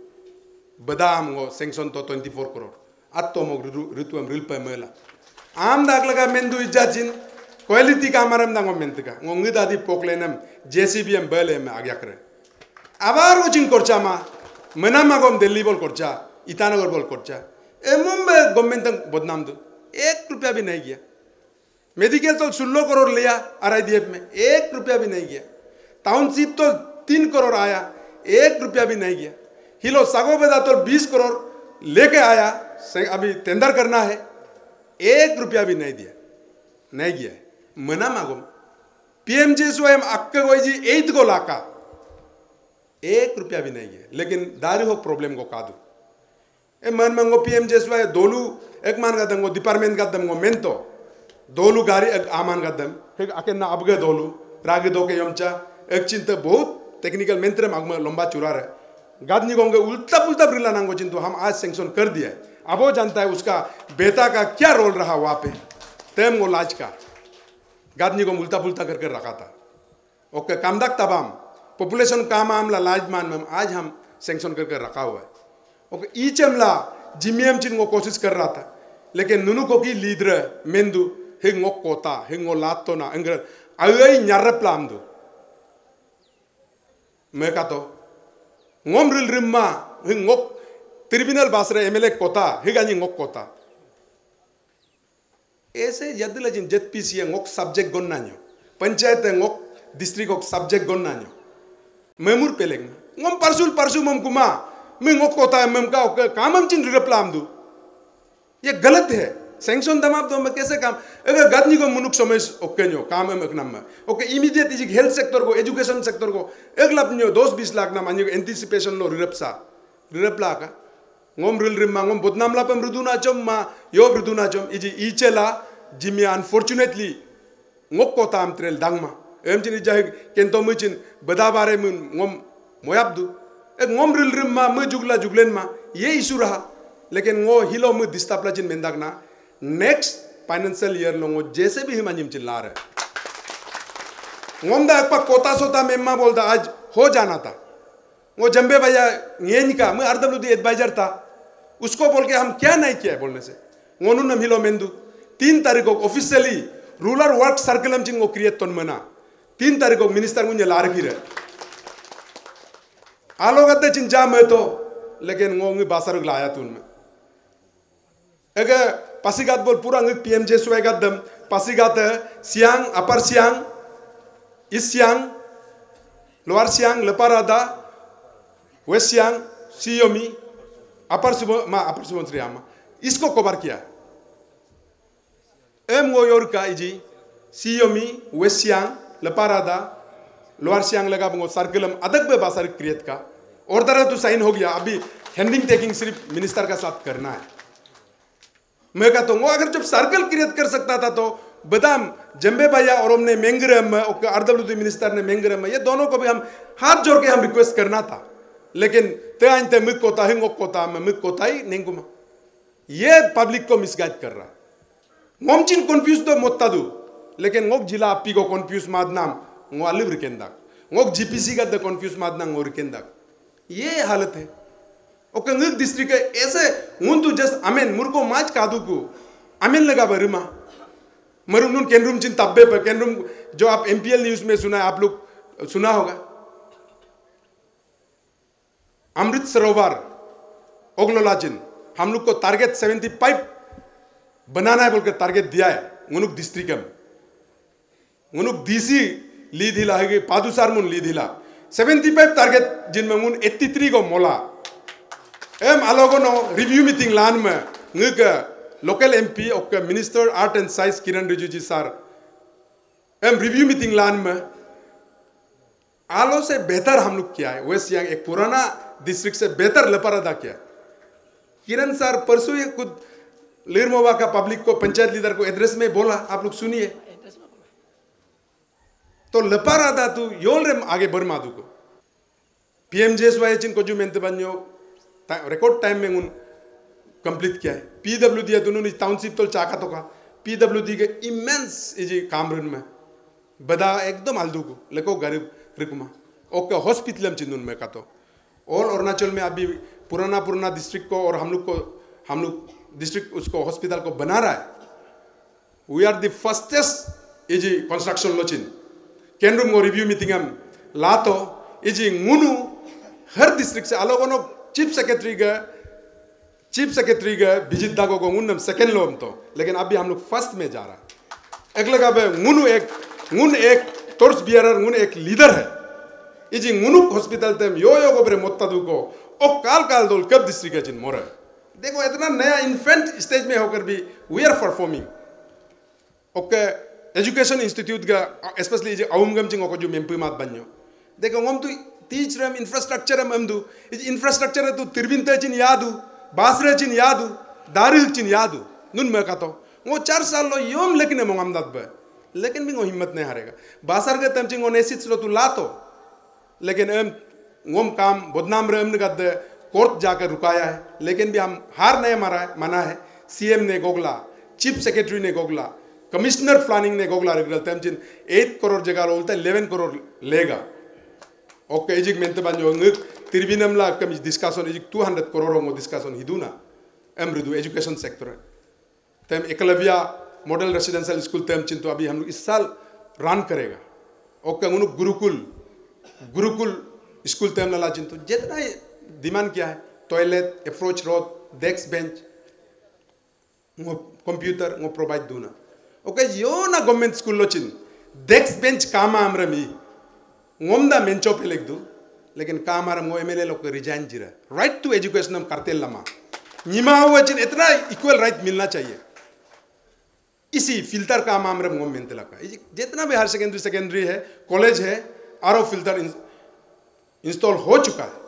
badam ngo sanction to 24 crore atto mo ritu am ril pam mela am dak laga mendu ijajin quality ka maram dango mentka ngo ngida di poklenam jcb am bele me agya kre abar go jin korcha ma menama gom delhi bol korcha itanagar bol korcha e mumbai government bodnam du 1 रुपया भी नहीं गया मेडिकल तो 16 करोड़ लिया आरआईडीएफ में 1 रुपया भी नहीं गया टाउनशिप तो 3 करोड़ आया 1 रुपया भी नहीं गया हिलो सागोबेदा तो 20 करोड़ लेके आया अभी टेंडर करना है 1 रुपया भी नहीं गया मना मागो पीएमजी स्वयं अक्के कोई जी 8 को लाका 1 रुपया भी नहीं गया लेकिन दारी हो प्रॉब्लम को कादू ए मन मंगो पीएमजी स्वयं दोलू एक मान का दंगो डिपार्टमेंट का दंगो मेंतो दोलू गाड़ी आमान गदम फिर आके ना अबगे दोलू रागे दो के यमचा एक चिंता बहुत टेक्निकल मेंत्र मागमा लंबा चुरा रहे गादनी गोंगे उल्टा पुल्टा ब्रिला नांगो चिंतु हम आज सैंक्शन कर दिया है अब वो जानता है उसका बेटा का क्या रोल रहा वहाँ पे तेम वो लाज का गादनी को उल्टा पुल्टा करके रखा था ओके कामदाक तबाम पॉपुलेशन का मामला लाज मान में आज हम सैंक्शन करके रखा हुआ है ओके ईचमला जिमियम चिन को कोशिश कर रहा था लेकिन नुनु को की लीडर मेंदु हिंगो कोता हिंगो लातो ना अंगर अगई न्यारे प्लाम दो मैं का तो ngom ril rimma hing ngok tribunal basre MLA kota higani ngok kota ऐसे यदि लजिन जत PC ngok subject gonna nyo panchayat ngok district ngok subject gonna nyo memur peleng ngom parsul mom kuma मैं ngok kota mem का कामम चिन रिप्लाम दू ये गलत है सैंक्शन दमाब दो मैं कैसे काम अगर गदनी को मुनुक समय ओके न्यो काम में एक नंबर ओके इमीडिएट इजी हेल्थ सेक्टर को एजुकेशन सेक्टर को एक लाख न्यो 10-20 लाख नाम अन्य एंटिसिपेशन लो रिप्ला का ngom ril rim ngom botnam la pem ruduna chom ma yo ruduna chom iji ichela jimi unfortunately ngok ko tam trel dangma em jini jai kento muchin bada bare mun ngom moyabdu ek ngom ril rim ma mu juglen ma ye isu raha lekin ngo hilo mu distapla jin mendak na next financial year lo ngo जैसे भी हिमानिम चिल्ला रहे ngom da एक पा कोता सोता मेम्मा बोलता आज हो जाना था वो जंबे भैया येन का मैं RWD एडवाइजर था उसको बोल के हम क्या नहीं किया बोलने से ngoनु न मिलो मेंदु 3 तारीख को ऑफिशियली रूरल वर्क सर्कल हम चिंगो क्रिएट तन मना 3 तारीख को मिनिस्टर मुझे लार की रहे आलो गद्दे चिंचा में तो लेकिन ngोंगी बासर लाया तुन में अगर पासीगात बोल पूरा अंग PMJ सुवेगात दम Pasighat Siang upper Siang east Siang lower Siang Leparada west Siang Siyomi upper Subansiri आमा इसको कवर किया एम वो योर का इजी सियोमी वेस्ट सियांग लपारादा लोअर सियांग लगा बंगो सर्कलम अदक बे बासर क्रिएट का और तरह तो साइन हो गया अभी हैंडिंग टेकिंग सिर्फ मिनिस्टर का साथ करना है मैं कहता हूँ अगर जब सर्कल क्रिएट कर सकता था तो बदाम जंबे भैया और हमने मेंगरम RWD मिनिस्टर ने मेंगरम ये दोनों को भी हम हाथ जोड़ के हम रिक्वेस्ट करना था लेकिन ते मिक कोता हिंगो कोता में मिक कोता ही नहीं गुमा ये पब्लिक को मिसगाइड कर रहा मोमचिन कंफ्यूज दो मोत्ता दू लेकिन ngok जिला आपी को कंफ्यूज मादनाम ngो अलिब रिकेंदा ngok GPC का द कंफ्यूज मादना ngो रिकेंदा ये हालत है ओके ngik डिस्ट्रिक्ट ऐसे मुंतु जस्ट अमेन मुर्को माच कादू को अमेन लगा बरिमा मरुनुन केंद्रुम चिन तब्बे पर केंद्रुम जो आप MPL न्यूज में सुना है आप लोग सुना होगा अमृत सरोवर ओगलोला चिन हम लोग को टारगेट 75 बनाना है बोलकर टारगेट दिया है उनुक डिस्ट्रिक्ट में उनुक DC लीड हिला है पादुसार मुन लीड हिला 75 टारगेट जिनमें मुन 83 को मोला एम आलोगो नो रिव्यू मीटिंग लान में ngik लोकल MP और minister art and science Kiran Rijiju sir एम रिव्यू मीटिंग लान में आलो से बेहतर हम लोग किया है वेस्ट सियांग एक पुराना डिस्ट्रिक्ट से बेहतर लपारादा किया किरण सर परसों ये खुद लिरमोवा का पब्लिक को पंचायत लीडर को एड्रेस में बोला आप लोग सुनिए तो लपारादा तू योल रे आगे बर्मा दू को PMJ वायचिन को जो मेंते बन्यो रिकॉर्ड टाइम में उन कंप्लीट किया है PWD है दोनों टाउनशिप तो चाका तो का PWD के इमेंस इजी कामरुन में बदा एकदम आलदू को लेको गरीब रिकुमा ओके हॉस्पिटल में चिंदुन में का तो ऑल अरुणाचल में अभी पुराना डिस्ट्रिक्ट को और हम लोग डिस्ट्रिक्ट उसको हॉस्पिटल को बना रहा है वी आर द फर्स्टेस्ट इजी कंस्ट्रक्शन लोचिन केंद्र में रिव्यू मीटिंग हम लातो इजी मुनु हर डिस्ट्रिक्ट से अलग चीफ सेक्रेटरी का विजिट दागो को उन्नम सेकेंड लो हम तो लेकिन अभी हम लोग फर्स्ट में जा रहा है एक लगा बे मुन एक टॉर्च बियरर मुन एक लीडर है इजी मुनुक हॉस्पिटल तेम यो को बरे मोत्ता दू को ओ काल दोल कब डिस्ट्रिक्ट है जिन मोर देखो इतना नया इन्फेंट स्टेज में होकर भी we are performing okay education institute का स्पेशली इजी आउमगम चिंग को जो मेंपी मात बन्यो देखो हम तो टीच रम इंफ्रास्ट्रक्चर हम दू इज इंफ्रास्ट्रक्चर तो तिरबिनते चिन यादू बासरे चिन यादू दारिल चिन यादू नुन में का तो वो 4 साल लो योम लेकिन मोंगम दत बे लेकिन भी वो हिम्मत नहीं हारेगा बासर के तम चिंग नेसित लो तू लातो लेकिन ngom काम बदनाम रे हमने गद कोर्ट जाकर रुकाया है लेकिन भी हम हार नहीं माना है CM ने गोगला चीफ सेक्रेटरी ने गोगला कमिश्नर प्लानिंग ने गोगला रेगुलर तम चिन 8 करोड़ जगह बोलता है 11 करोड़ लेगा ओके इजिक मेंते बंजो ngik तिरबिनम ला कम डिस्कशन इजिक 200 करोड़ हो डिस्कशन हिदुना एमरिदु एजुकेशन सेक्टर तम एकलव्या मॉडल रेसिडेंशियल स्कूल तम चिन तो अभी हम लोग इस साल रन करेगा ओके गुरुकुल स्कूल तेम लला चिंतु जितना डिमांड क्या है toilet approach road desk bench computer वो प्रोवाइड दूना ओके यो ना गवर्नमेंट स्कूल लो चिन डेस्क बेंच काम आमरा मी ngomda mencho pelek du लेकिन काम आरम वो एमएलए लोग रिजाइन जिरा राइट टू एजुकेशन हम करते लमा निमा हुआ चिन इतना इक्वल राइट मिलना चाहिए इसी फिल्टर काम आमरम वो मेंटला का जितना भी हायर सेकेंडरी है कॉलेज है आरओ फिल्टर इंस्टॉल हो चुका है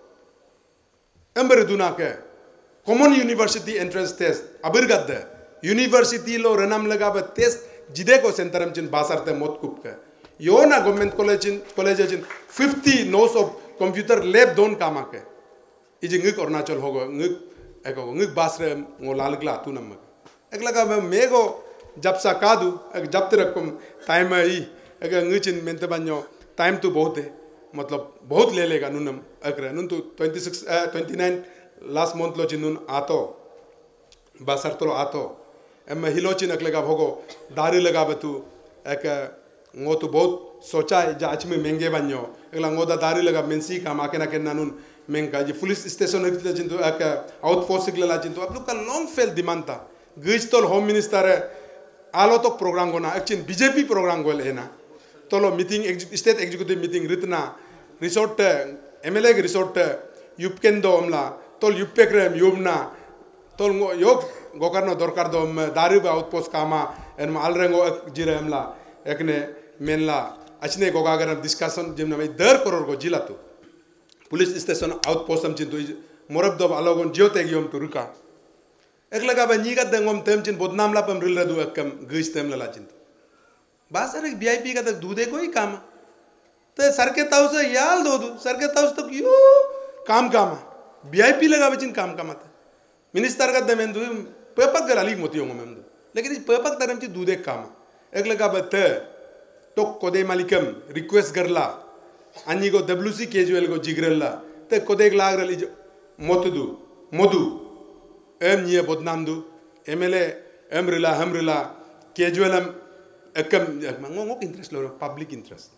एम्बर दुना के कॉमन यूनिवर्सिटी एंट्रेंस टेस्ट अबिर गद्दे यूनिवर्सिटी लो रनम लगा बे टेस्ट जिदे को सेंटरम चिन बासरते मोत कुप के यो ना government college 50 nos of computer lab दोन कामा के इजे ngik अरुणाचल होगो ngik बासरे ngो लालगला तू नम एक लगा मैं गो जब सा कादू जब तक टाइम है एक ngicin मेंते बन्यो टाइम तो बहुत है मतलब बहुत ले लेगा नुनम अकरे नुन तो 29 लास्ट मंथ लो चिन नुन आतो बासर तो आतो एम हिलो चिन अकले का भोगो दारू लगा बतू एक ngो तो बहुत सोचा है जाच में महंगे बन्यो एकला ngो दा दारू लगा मेंसी का माके ना के नानुन महंगा जी पुलिस स्टेशन है चिंतु एक आउटपोस्ट गला चिंतु अब लोग का लॉन्ग फेल डिमांड था गज तो होम मिनिस्टर है आलो तो प्रोग्राम गोना एक्चुअली बीजेपी प्रोग्राम गोल है ना तो लो मीटिंग स्टेट एग्जीक्यूटिव मीटिंग रितना रिसोर्ट एमएलए के रिसोर्ट युपकेंदो अमला तो युपपेक्रम युबना तो योग गोकर्नो दरकार दो दारू आउटपोस्ट कामा एन आलरेंगो जिरे अमला एकने मेनला अच्छने गोगागर डिस्कशन जिम ना दर करोड़ को जिला तो पुलिस स्टेशन आउटपोस्ट हम चिंतु मोरब दो अलोगन जियो तेगियोम तो रुका एक लगा बनी का दंगोम तेम चिन बदनाम ला पम रिल रदु एकम गज तेम लला चिंतु बासर एक वीआईपी का तक दूधे कोई काम तो सर के ताऊ से याल दो सर के ताऊ तो क्यों काम वीआईपी लगा बचिन काम था मिनिस्टर का दमें दु पेपक गलाली मोती होंगे मैं लेकिन इस पेपक तरम ची दूधे काम एक लगा बते तो कोदे मालिकम रिक्वेस्ट करला अन्य को डब्ल्यूसी केजुअल को जिगरला ते कोदे लाग रली मोदू एम ये बदनाम दु एमएलए एम रिला हम रिला केजुअल हम एकम मंगो इंटरेस्ट लो पब्लिक इंटरेस्ट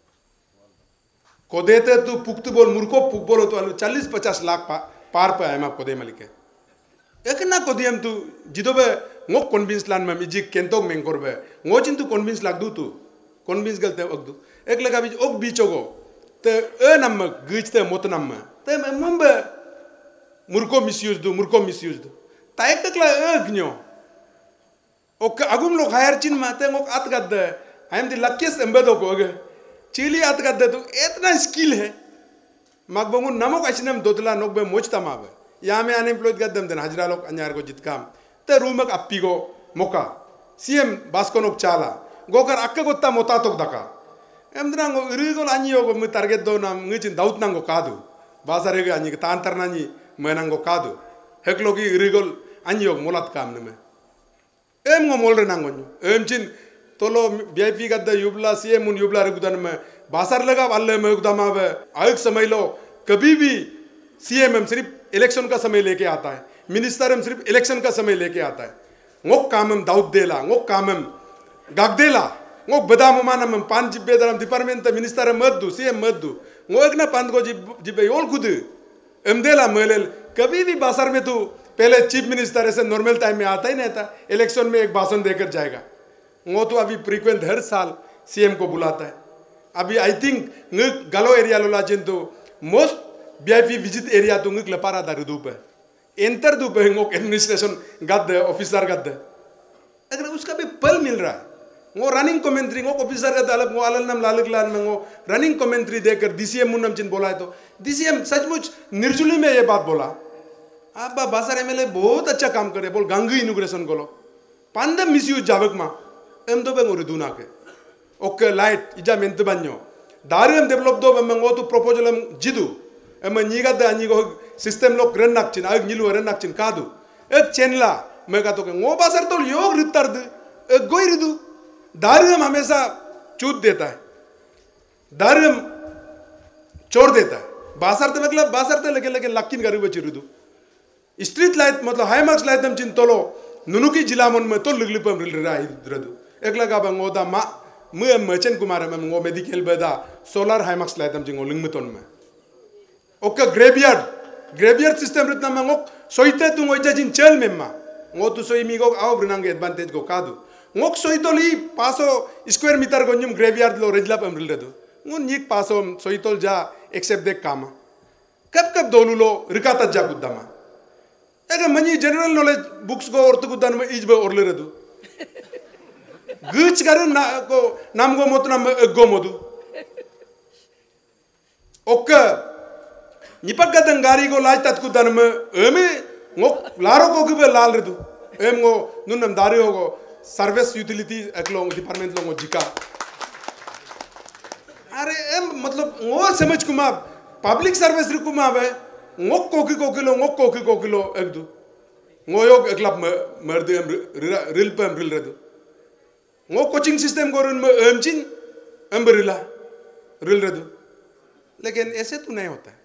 कोदे ते तू पुक्त बोल मुर्को पुक बोलो तो 40-50 लाख पार पे है मां कोदे मालिक एक ना कोदे हम तू जिदो बे ngो कन्विंस लान में इजी केंतो में करबे ngो चिन तू कन्विंस लाग दू तू कन्विंस गलते अगदू एक लगा बीच ओक बीचोगो ते ए नम गज ते मोत नम ते मुंबे मुर्को मिसयूज दू ताय ककला गन्यो ओक अगुम लोग हायर चिन माते ngो आत गद आई एम द लकीस्ट एम्बेडो को अगे चिली आत गद तो इतना स्किल है मगबंगु नमक अचनम दोतला नोक बे मोचता माबे या में अनएम्प्लॉयड गदम देन हजरा लोग अन्यार को जितकाम ते रूमक अप्पी गो मोका सीएम बास्कोनोक चाला गोकर अक्का गोत्ता मोता तोक दका एमद्रांगो इरिगोल अन्यो गो मि टारगेट दो नाम ngicin daut nango कादु बासारे गे अन्य तांतर नानी मेनांगो कादु हेकलोगी इरिगोल अन्यो मोलात काम ने एम गो मोल रे नांगो एम चिन तोलो वीआईपी गद्दा युबला सीएम मुन युबला रगुदन में बासर लगा वाले में उदमा वे आयक समय लो कभी भी सीएम सिर्फ इलेक्शन का समय लेके आता है मिनिस्टर सिर्फ इलेक्शन का समय लेके आता है ngok kamem daud dela ngok kamem gagdela ngok bedam manam pan jibbe dalam department minister maddu CM maddu ngok ना पांच को जिब्बे योल खुद एमदेला मेलेल कभी भी बासर में तू पहले चीफ मिनिस्टर ऐसे नॉर्मल टाइम में आता ही नहीं था इलेक्शन में एक भाषण देकर जाएगा वो तो अभी फ्रीक्वेंट हर साल सीएम को बुलाता है अभी आई थिंक गलो एरिया लोला जिंतु मोस्ट वीआईपी विजिट एरिया तो ngik lepara dari dupe enter दुपे ngok एडमिनिस्ट्रेशन गद्दे ऑफिसर गद्दे अगर उसका भी पल मिल रहा है वो रनिंग कमेंट्री ngok ऑफिसर गद्दे अलग वो अलग नाम लालक लान में वो रनिंग कमेंट्री देकर डीसीएम मुन्नम चिन बोला है तो डीसीएम सचमुच निर्जुली में ये बात बोला अब बासर एमएलए बहुत अच्छा काम करे बोल गंगी इनॉग्रेशन को लो पांडे मिसयूज जावक मा एम दो बेंगो रिदुना के ओके लाइट इजा मेंत बन्यो दारियम डेवलप दो बेंगो तो प्रपोजल हम जिदु एम नीगा द अनीगो सिस्टम लोग रन नाकचिन आग नीलु रन नाकचिन कादु एक चेनला मैं का तो के ngो बासर तो योग रितर दे एक गोई रिदु दारियम हमेशा चूत देता है दारियम छोड़ देता है बासर तो मतलब बासर तो लगे लक्किन गरु बची रिदु स्ट्रीट लाइट मतलब हाई मार्क्स लाइट हम चिन तोलो नुनुकी जिला मन में तो लिगलिपम रिल रहा है रदु एक लगा बंगो दा मा मचन कुमार में ngो मेडिकल बेदा सोलर हाई मार्क्स लाइट हम चिंगो लिंगमतोन में oka graveyard system ritna mangok soite tu ngoja jin chel memma ngo tu soi mi go aw brinang advantage go kadu ngok soitol i paso square meter go nyum graveyard lo rejla pam rilde do ngun nik paso soitol ja except de kama kap dolu lo rikata ja gudama ega mani general knowledge books go ortu gudan ma ijbe orle redu guch garu na ko nam go motu nam go modu oka nipak gadang gari go laj tat gudan ma eme ngok laro go gibe lal redu em go nunam dari go service utility eklo department lo jika अरे एम मतलब वो समझ कुमा पब्लिक सर्विस रुकुमा बे ngok koki lo ekdu ngoyog eklap merde ril pam ril redu ngok coaching system gorun में एमचिन एम्बरिला रिल रेदु लेकिन ऐसे तो नहीं होता है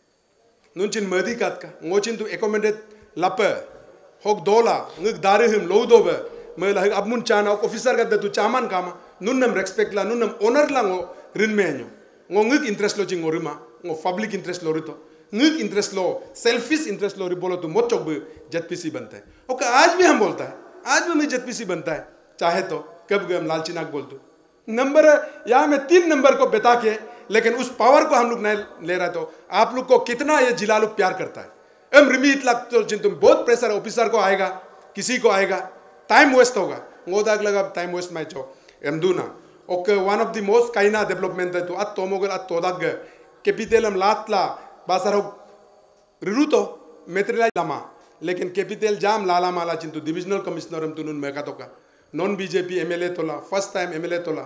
नुंचिन मर्दी काट का ngoचिन तो एकोमेंडेट लापे होक दोला ngक दारे हम लो दो बे मैं लाइक अब मुन चाना ऑफिसर का दे तू चामान कामा नुन्नम रेस्पेक्ट ला नुन्नम ऑनर ला ngो रिन में ngो ngक इंटरेस्ट लो चिंग ngoरिमा ngो पब्लिक इंटरेस्ट लो रितो ngक इंटरेस्ट लो सेल्फिश इंटरेस्ट लो रि बोलो तो मोच चौक जतपीसी बनता है ओके आज भी हम बोलता है आज भी मैं जतपीसी बनता है चाहे तो कब गए हम लालची नाक बोल दो नंबर यहाँ मैं 3 नंबर को बता के लेकिन उस पावर को हम लोग नहीं ले रहे तो आप लोग को कितना ये जिला लोग प्यार करता है एम रिमीट लग तो तुम बहुत प्रेशर ऑफिसर को आएगा किसी को आएगा टाइम वेस्ट होगा ngodag लगा टाइम वेस्ट मैं चो एम दूना okay one of the most काइना डेवलपमेंट है तो अत तो मोगल अत तो दाग कैपिटल हम लातला बासारो रिरुतो मेट्रिला लामा लेकिन कैपिटल जाम लाला माला चिंतु डिविजनल कमिश्नर हम तुनुन मेका तो का नॉन बीजेपी एमएलए तोला फर्स्ट टाइम एमएलए तोला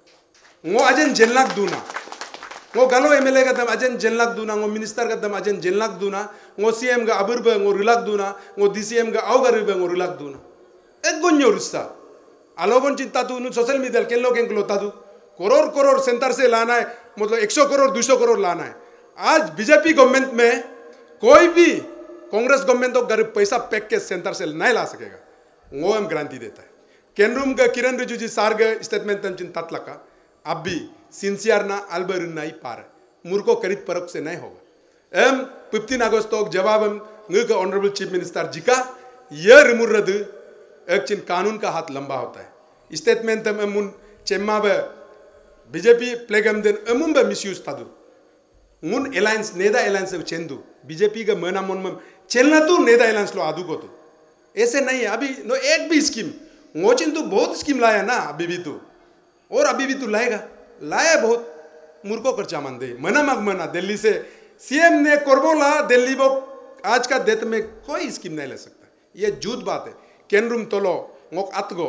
ngो अजन जेलनाक दूना ngो गालो एमएलए का दम अजन जेलनाक दूना ngो मिनिस्टर का दम अजन जेलनाक दूना ngो सीएम का अबुरबे ngो रिलाक दूना ngो डीसीएम का आवगरिबे ngो रिलाक दूना एक गोन्यो रिश्ता आलोगन चिंता तू नु सोशल मीडिया के लोग एंक लोता तू करोड़ सेंटर से लाना है मतलब 100 करोड़ 200 करोड़ लाना है आज बीजेपी गवर्नमेंट में कोई भी कांग्रेस गवर्नमेंट तो गरीब पैसा पैक के सेंटर से नहीं ला सकेगा वो हम गारंटी देता है केंद्रुम का किरण रिजिजू सार्ग स्टेटमेंट तंचिन तत्लका अब भी सिंसियर ना अल्बरिन नहीं पार मुर्को करीब परक से नहीं होगा एम 15 अगस्त तक जवाब हम ngक ऑनरेबल चीफ मिनिस्टर जी का ये रिमूव रद एक चिन कानून का हाथ लंबा होता है स्टेटमेंट हम मुन चेम्मा बे बीजेपी प्लेगम दिन अमुम बे मिसयूज तादु मुन अलायंस नेदा अलायंस चेंदु बीजेपी का मना मन में चलना तो नेदा अलायंस लो आदू को तो ऐसे नहीं है अभी नो एक भी स्कीम ngoचिन तो बहुत स्कीम लाया ना अभी भी तो और अभी भी तो लाया बहुत मुर्को कर चामान दे मना मग मना दिल्ली से सीएम ने कोरबोला दिल्ली वो आज का डेट में कोई स्कीम नहीं ले सकता ये झूठ बात है केंद्रुम तोलो ngok atgo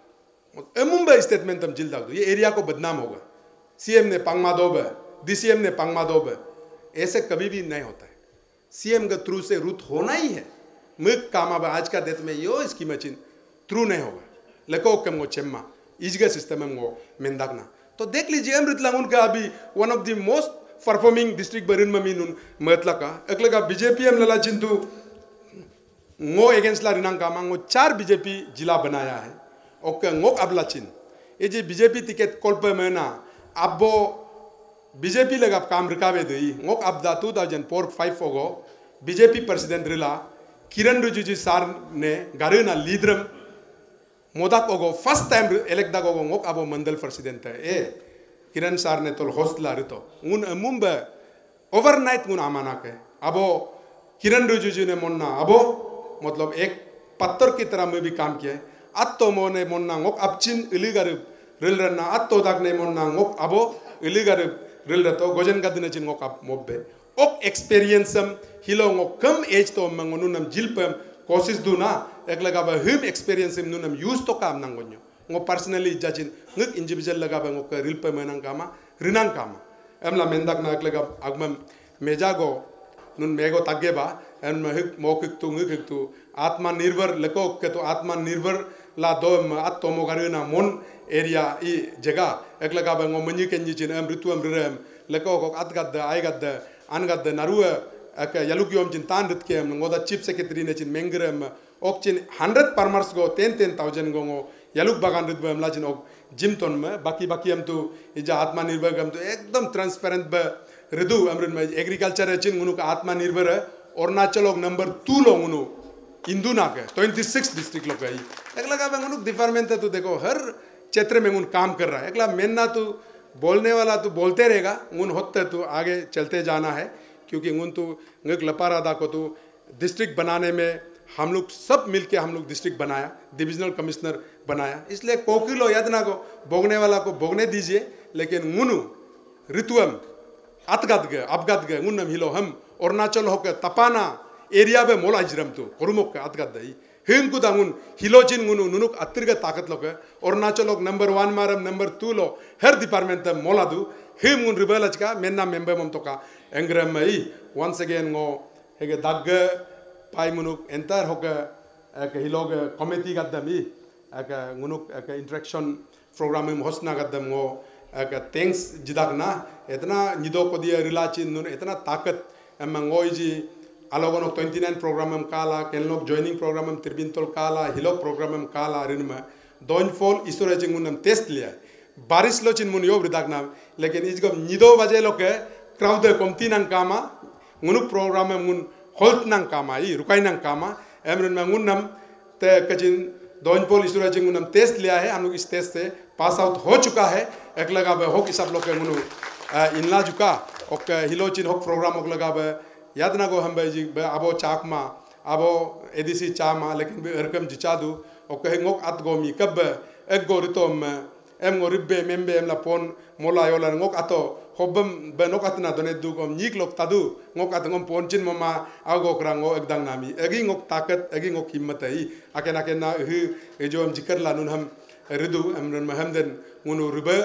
एमुम्बे स्टेटमेंट हम जिल दाग ये एरिया को बदनाम होगा सीएम ने पांगमा दोबे डीसीएम ने पांगमा दोबे ऐसे कभी भी नहीं होता है सीएम के थ्रू से रूट होना ही है मुक कामा आज का डेट में यो स्कीम चिन थ्रू नहीं होगा लेको कम गो चेम्मा इजगे सिस्टम में गो मेंदागना तो देख लीजिए अमृत लांगुन का अभी one of the most performing district बरिन ममीनुन मतला का अगले का बीजेपी एम लला चिंतु ngो अगेंस्ट ला रिनांग का मांगो 4 बीजेपी जिला बनाया है ओके ngok अबलाचिन ये जी बीजेपी टिकट कॉल्प में ना अब वो बीजेपी लगा काम रिकावे दे ngok अब दा 2004-5 होगो बीजेपी प्रेसिडेंट रिला किरण रिजिजू सार ने गारेना लीडरम मोदाक होगो फर्स्ट टाइम इलेक्ट दा होगो ngok अब मंडल प्रेसिडेंट है ए किरण सार ने तो होस्ट ला रितो उन मुंबई ओवरनाइट मुन आमाना के अब किरण रिजिजू ने मोन्ना अब मतलब एक पत्थर की तरह में भी काम किया है अत्तो मोने मोन्ना ngok अपचिन इलीगरिब रिल रना अत्तो दाग ने मोन्ना ngok अबो इलीगरिब रिल रतो गोजन का दिन चिन ngok अब मोब्बे ओक एक्सपीरियंसम हिलो ngok कम एज तो मंगोनु नम जिलपम कोशिश दू ना एक लगा बा हिम एक्सपीरियंस नु नम यूज तो काम नंगोन्यो ngok पर्सनली जजिन ngक इंडिविजुअल लगा बा ngok रिल पे मनंग कामा रिनांग कामा एमला मेंदाक ना एक लगा अगमम मेजागो नुन मेगो तगेबा एन महिक मौखिक तु ngik तु आत्मनिर्भर लको के तो आत्मनिर्भर ला दो अत तो मोगारिना मोन एरिया ई जगह एक लगा बंगो मंजी केंजी चिन एम ऋतु एम रिरम लको को अत गद आई गद अन गद नरु एक यलुकियोम चिन तान रित के ngoda चीफ सेक्रेटरी ने चिन मेंगरम ओक चिन 100 फार्मर्स गो 10,000 गो यलुक बागान रित बमला चिन ओक जिम तोन में बाकी हम तो इजा आत्मनिर्भर गम तो एकदम ट्रांसपेरेंट ब ऋदु अमृत में एग्रीकल्चर चिन गुनु का आत्मनिर्भर है अरुणाचल नंबर 2 लो गुनु इंदु ना के 26 डिस्ट्रिक्ट लोग गई एक लगा गुनु डिपार्टमेंट है तो देखो हर क्षेत्र में गुन काम कर रहा है एकला मेन्ना तो बोलने वाला तो बोलते रहेगा गुन होते तो आगे चलते जाना है क्योंकि गुन तो ngक लपारादा को तो डिस्ट्रिक्ट बनाने में हम लोग सब मिलके हम लोग डिस्ट्रिक्ट बनाया डिविजनल कमिश्नर बनाया इसलिए कोकिलो यदना को भोगने वाला को भोगने दीजिए लेकिन गुनु ऋतुअम अतगत गए अबगत गए गुन्नम हिलो हम अरुणाचल होके तपाना एरिया में मोला जिरम तो कोरुमुक अतगत दई हिम कुदा गुन हिलोचिन गुनु नुनुक अतिरग ताकत लोग अरुणाचल लोग नंबर 1 मारम नंबर 2 लो हर डिपार्टमेंट मोला दू हिम गुन रिबेलच का मेन्ना मेंबर मम तो का एंग्रम मई वंस अगेन गो हेगे दग पाई मुनुक एंटायर होके एक हिलोग कमिटी गदम ई एक गुनुक एक इंटरेक्शन प्रोग्राम में होस्टना गदम गो एक थैंक्स जिदाक ना इतना निदो को दिया रिलाचिन नुन इतना ताकत एमंगो जी अलोगन 29 प्रोग्राम में काला केनलोक जॉइनिंग प्रोग्राम में तिरबिंतोल काला हिलोक प्रोग्राम में काला रिन में दोनफोल इसोरे चिंगुनम टेस्ट लिया बारिश लो चिन मुन यो ब्रिदाक नाम लेकिन इसको निदो बजे लोके क्राउड कमती नंग कामा गुनुक प्रोग्राम में मुन होल्ट नंग कामा ई रुकाई नंग कामा एमरन में गुनम ते कचिन दोनफोल इसोरे चिंगुनम टेस्ट लिया है हम लोग इस टेस्ट से पास आउट हो चुका है एक लगा बे हो कि सब लोग के मुनु इनला जुका ओक हिलोचिन होक प्रोग्राम ओक लगा बे याद ना को हम भाई जी अबो चाकमा अबो एदिसी चामा लेकिन बे हरकम जिचादू और कहे ngok at gomi कब एक गो रितोम एम गो रिब्बे मेम्बे एम ला पोन मोला योला ngok ato hobbam be nok atna done du gom nyik lok tadu ngok at ngom pon chin mama ago krango ekdang nami egi ngok takat egi ngok himmat ai aken aken na hu ejo am jikar la nun ham ridu amran mahamden ngunu ribe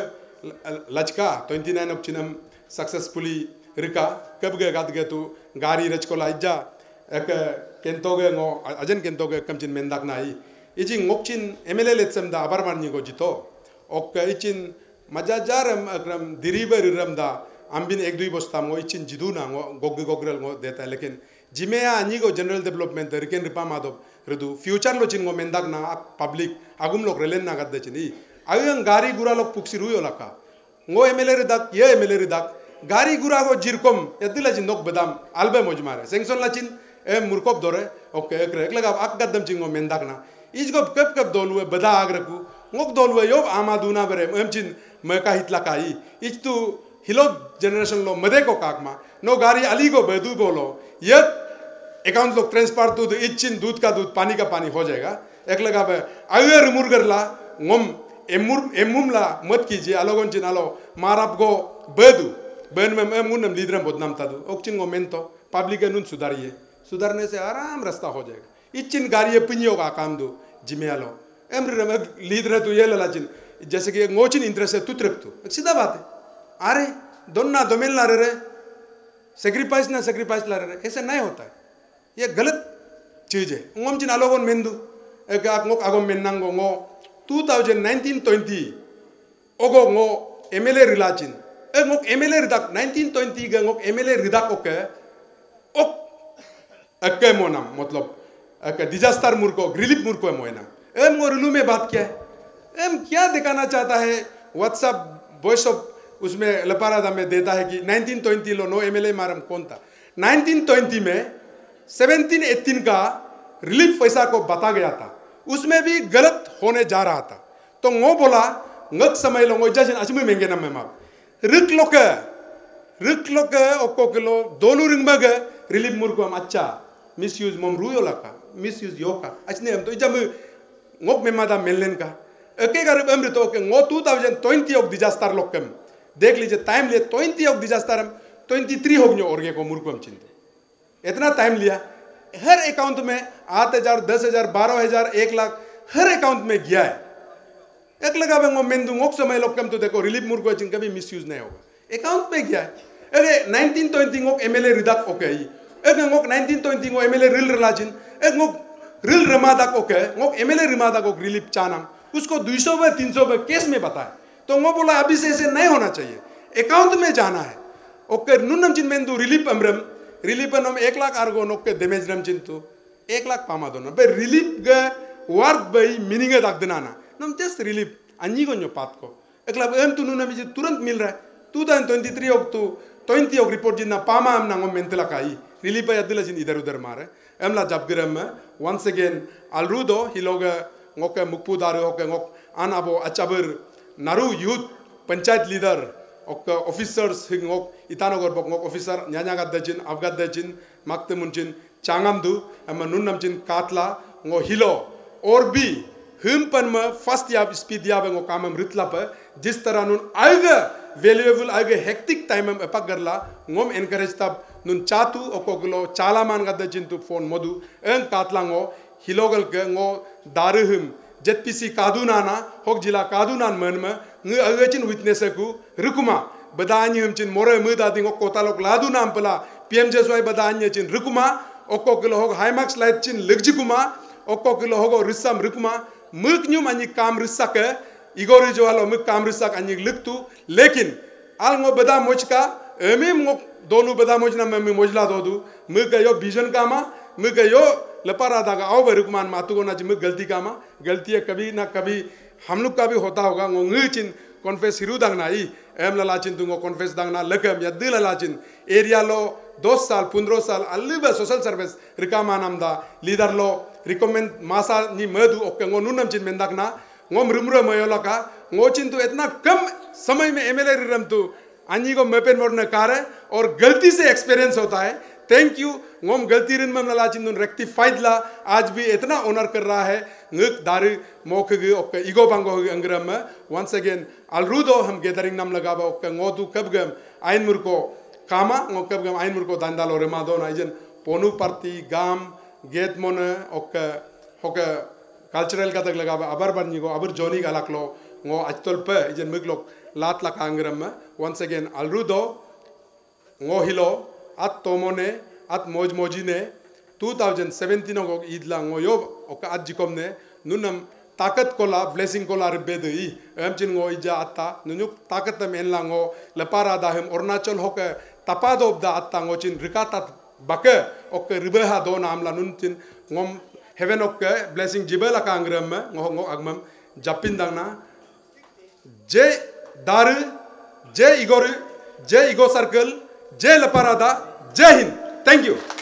lachka 29 of chinam successfully रिका कब गए गाद गए तो गाड़ी रच को लाइजा एक केंतोगे ngो अजन केंतोगे कमचिन मेंदाक नाई इजिंग ngokchin एमएलए लेट्सम दा अबर मारनी को जितो ओक इचिन मजाजारम अक्रम दिरीबर रिरम दा आम्बिन एक दुई बस्ता ngो इचिन जिदू ना ngो गोग गोगरल ngो देता है लेकिन जिमेया अनि को जनरल डेवलपमेंट रिकेन रिपा मादो रदु फ्यूचर लो चिन ngो मेंदाक ना पब्लिक आगुम लोग रेलेन ना गद चिनी आयंग गाड़ी गुरा लोग पुक्सी रुयो लका ngो एमएलए रिदाक ये एमएलए रिदाक गाड़ी गुरा को जिरकोम यदिला जिन नोक बदाम आल्बे मोजमारे सेंक्शन लाचिन ए मुरकोप दोरे ओके एक लगा आक गदम चिंगो मेंदाक ना इज को कब कब दोलुए बदा आगरकू ngok दोलुए योब आमादुना बरे एम चिन मका हितला काई इज तू हिलो जनरेशन लो मदे को काकमा नो गाड़ी अली को बेदू बोलो ये अकाउंट लोग ट्रांसफर तो इज चिन दूध का दूध पानी का पानी हो जाएगा एक लगा बे आये रिमूव करला ngom एमुमला मत कीजिए अलोगन चिन आलो माराप को बेदू बन में मुन्नम लीडरम बदनाम तादू ओक्चिन गो मेंतो पब्लिक नुन सुधारिए सुधारने से आराम रास्ता हो जाएगा इचिन गाड़ी पिनियो का काम दो जिमेलो एमरम लीडर तो ये ललाचिन जैसे कि ngochin इंटरेस्ट है तुत्रक तो सीधा बात है अरे दोन्ना दोमेल ला रे सेक्रीफाइस ना सेक्रीफाइस ला रे ऐसे नहीं होता है ये गलत चीज है ngom चिन आलोगन मेंदू एक ngok agom menango ngo 2019-20 ओगो ngo एमएलए रिलाचिन ngok एमएलए रिदाक 1920 ga ngok एमएलए रिदाक ओके ok अके मोना मतलब अके डिजास्टर मुर्को रिलीफ मुर्को मोना एम गो रिलू में बात क्या है एम क्या दिखाना चाहता है व्हाट्सएप वॉइस ऑफ उसमें लपारादा में देता है कि 1920 लो नो एमएलए मारम कौन था 1920 में 17-18 का रिलीफ पैसा को बता गया था उसमें भी गलत होने जा रहा था तो ngो बोला ngक समय लो ngो जैसे अचमी महंगे ना मैं मार रिक लोक ओको किलो दोलू रिंग मग रिलीफ मुर्को हम अच्छा मिसयूज मम रुयो लका मिसयूज योका अच्छने हम तो जब ngok मेमादा मेलने का एके कर अमृत ओके ngो 2020 ऑफ डिजास्टर लोकम देख लीजिए टाइम लिए 20 ऑफ डिजास्टर 23 हो गयो और को मुर्को हम चिंते इतना टाइम लिया हर अकाउंट में 8,000 10,000 12,000 1 लाख हर अकाउंट में गया है एक लगा बेंगो मेंदू ngok समय लोकम तो देखो रिलीफ मुर्को चिंग कभी मिसयूज नहीं होगा अकाउंट में गया है अरे 1920 ngok एमएलए रिदाक ओके एक ngok 1920 ngok एमएलए रिल रिलाजिन एक ngok रिल रमादाक ओके ngok एमएलए रिमादाक को रिलीफ चानम उसको 200 में 300 में केस में बताए तो ngok बोला अभी से ऐसे नहीं होना चाहिए अकाउंट में जाना है ओके नुनम चिन मेंदू रिलीफ अमरम रिलीफ नम 1 लाख आर्गो नोक के डैमेज रम चिंतु 1 लाख पामा दोना बे रिलीफ गे वर्थ बई मीनिंग दाग देना नम जस्ट रिलीफ अन्नी को न्यो पात को एकला एम तु नुनम तुरंत मिल रहा है 2023 ऑफ तू 20 ok report jin na pama am nangom mentela kai relief ya dila jin idar udar mare emla jabgram once again alrudo hiloga ngok mukpu daru ok ngok anabo achaber naru youth panchayat leader ok officers ngok itanogor bok ngok officer nyanya gaddajin afgaddajin maktemunchin changamdu amma nunnamchin katla ngo hilo और भी हम पर में फर्स्ट या स्पीड या बंगो काम में रितला पर जिस तरह नुन आएगा वैल्यूएबल आएगा हेक्टिक टाइम में अपक करला ngom encourage तब नुन चातु ओकोगलो चाला मान गद्दा चिंतु फोन मधु एं कातलांगो हिलोगल के ngो दारुहम जेतपीसी कादुनाना होक जिला कादुनान मन में ng आएगा विटनेस को रुकुमा बदानी हम चिन मोरे मुदा दिंगो कोतालोक लादु नाम पला पीएम जेसवाई बदानी चिन रुकुमा ओकोगलो होक हाईमैक्स लाइट चिन लिगजिकुमा ओकोगलो होगो रिसम रुकुमा मुकन्यू मानी काम रिसक इगोरी जो वालो मुक काम रिसक अन्य लिखतु लेकिन आलंगो बदा मोचका एमे मो दोलू बदा मोजना में मोजला दोदू मुक यो विजन कामा मुक यो लपारा दागा आओ बरुकमान मातुगो ना जिमुक गलती कामा गलती है कभी ना कभी हम लोग का भी होता होगा ngचिन कॉन्फेस हिरू दागना ई एम ललाचिन तुंगो कॉन्फेस दागना लकम या दिल ललाचिन एरिया लो 2 साल 15 साल अल्लीबा सोशल सर्विस रिकामा नामदा लीडर लो रिकमेंड मासा नि मधु ओके ngो नुनम चिन मेंदाकना ngom rumro mayolaka ngो चिन तो इतना कम समय में एमएलए रिरम तो अन्य को मेपेन मोरने कार और गलती से एक्सपीरियंस होता है थैंक यू ngom गलती रिन में लला चिन रेक्टिफाइड ला आज भी इतना ऑनर कर रहा है ngक दारू मोख गे ओके इगो बांगो अंग्रम में वंस अगेन अलरुदो हम गैदरिंग नाम लगाबा ओके ngो तू कब गम आइन मुरको कामा ngो कब गम आइन मुरको दांदालो रेमादो नाइजन पोनु पार्टी गाम गेट मोने ओके होके कल्चरल का तक लगाबा अबर बन्नी को अबर जोनी का लकलो ngो अचतल पे इजन मिगलोक लात लका अंग्रम में वंस अगेन अलरुदो ngो हिलो at tomone at mojmojine 2017 को ईदला ngो यो ओका अजिकोमने नुनम ताकत कोला ब्लेसिंग कोला रिबेदई एम चिन ngो इजा अत्ता नुनुक ताकत में लांगो लपारा दाहम अरुणाचल होके तपादोब दा अत्ता ngो चिन रिकाता बके ओके रिबेहा दो नामला नुन चिन ngom हेवन ओके ब्लेसिंग जिबेला का अंग्रम में ngो अगमम जपिन दांगना जय दारू जय इगो सर्कल जय लपारादा जय हिंद थैंक यू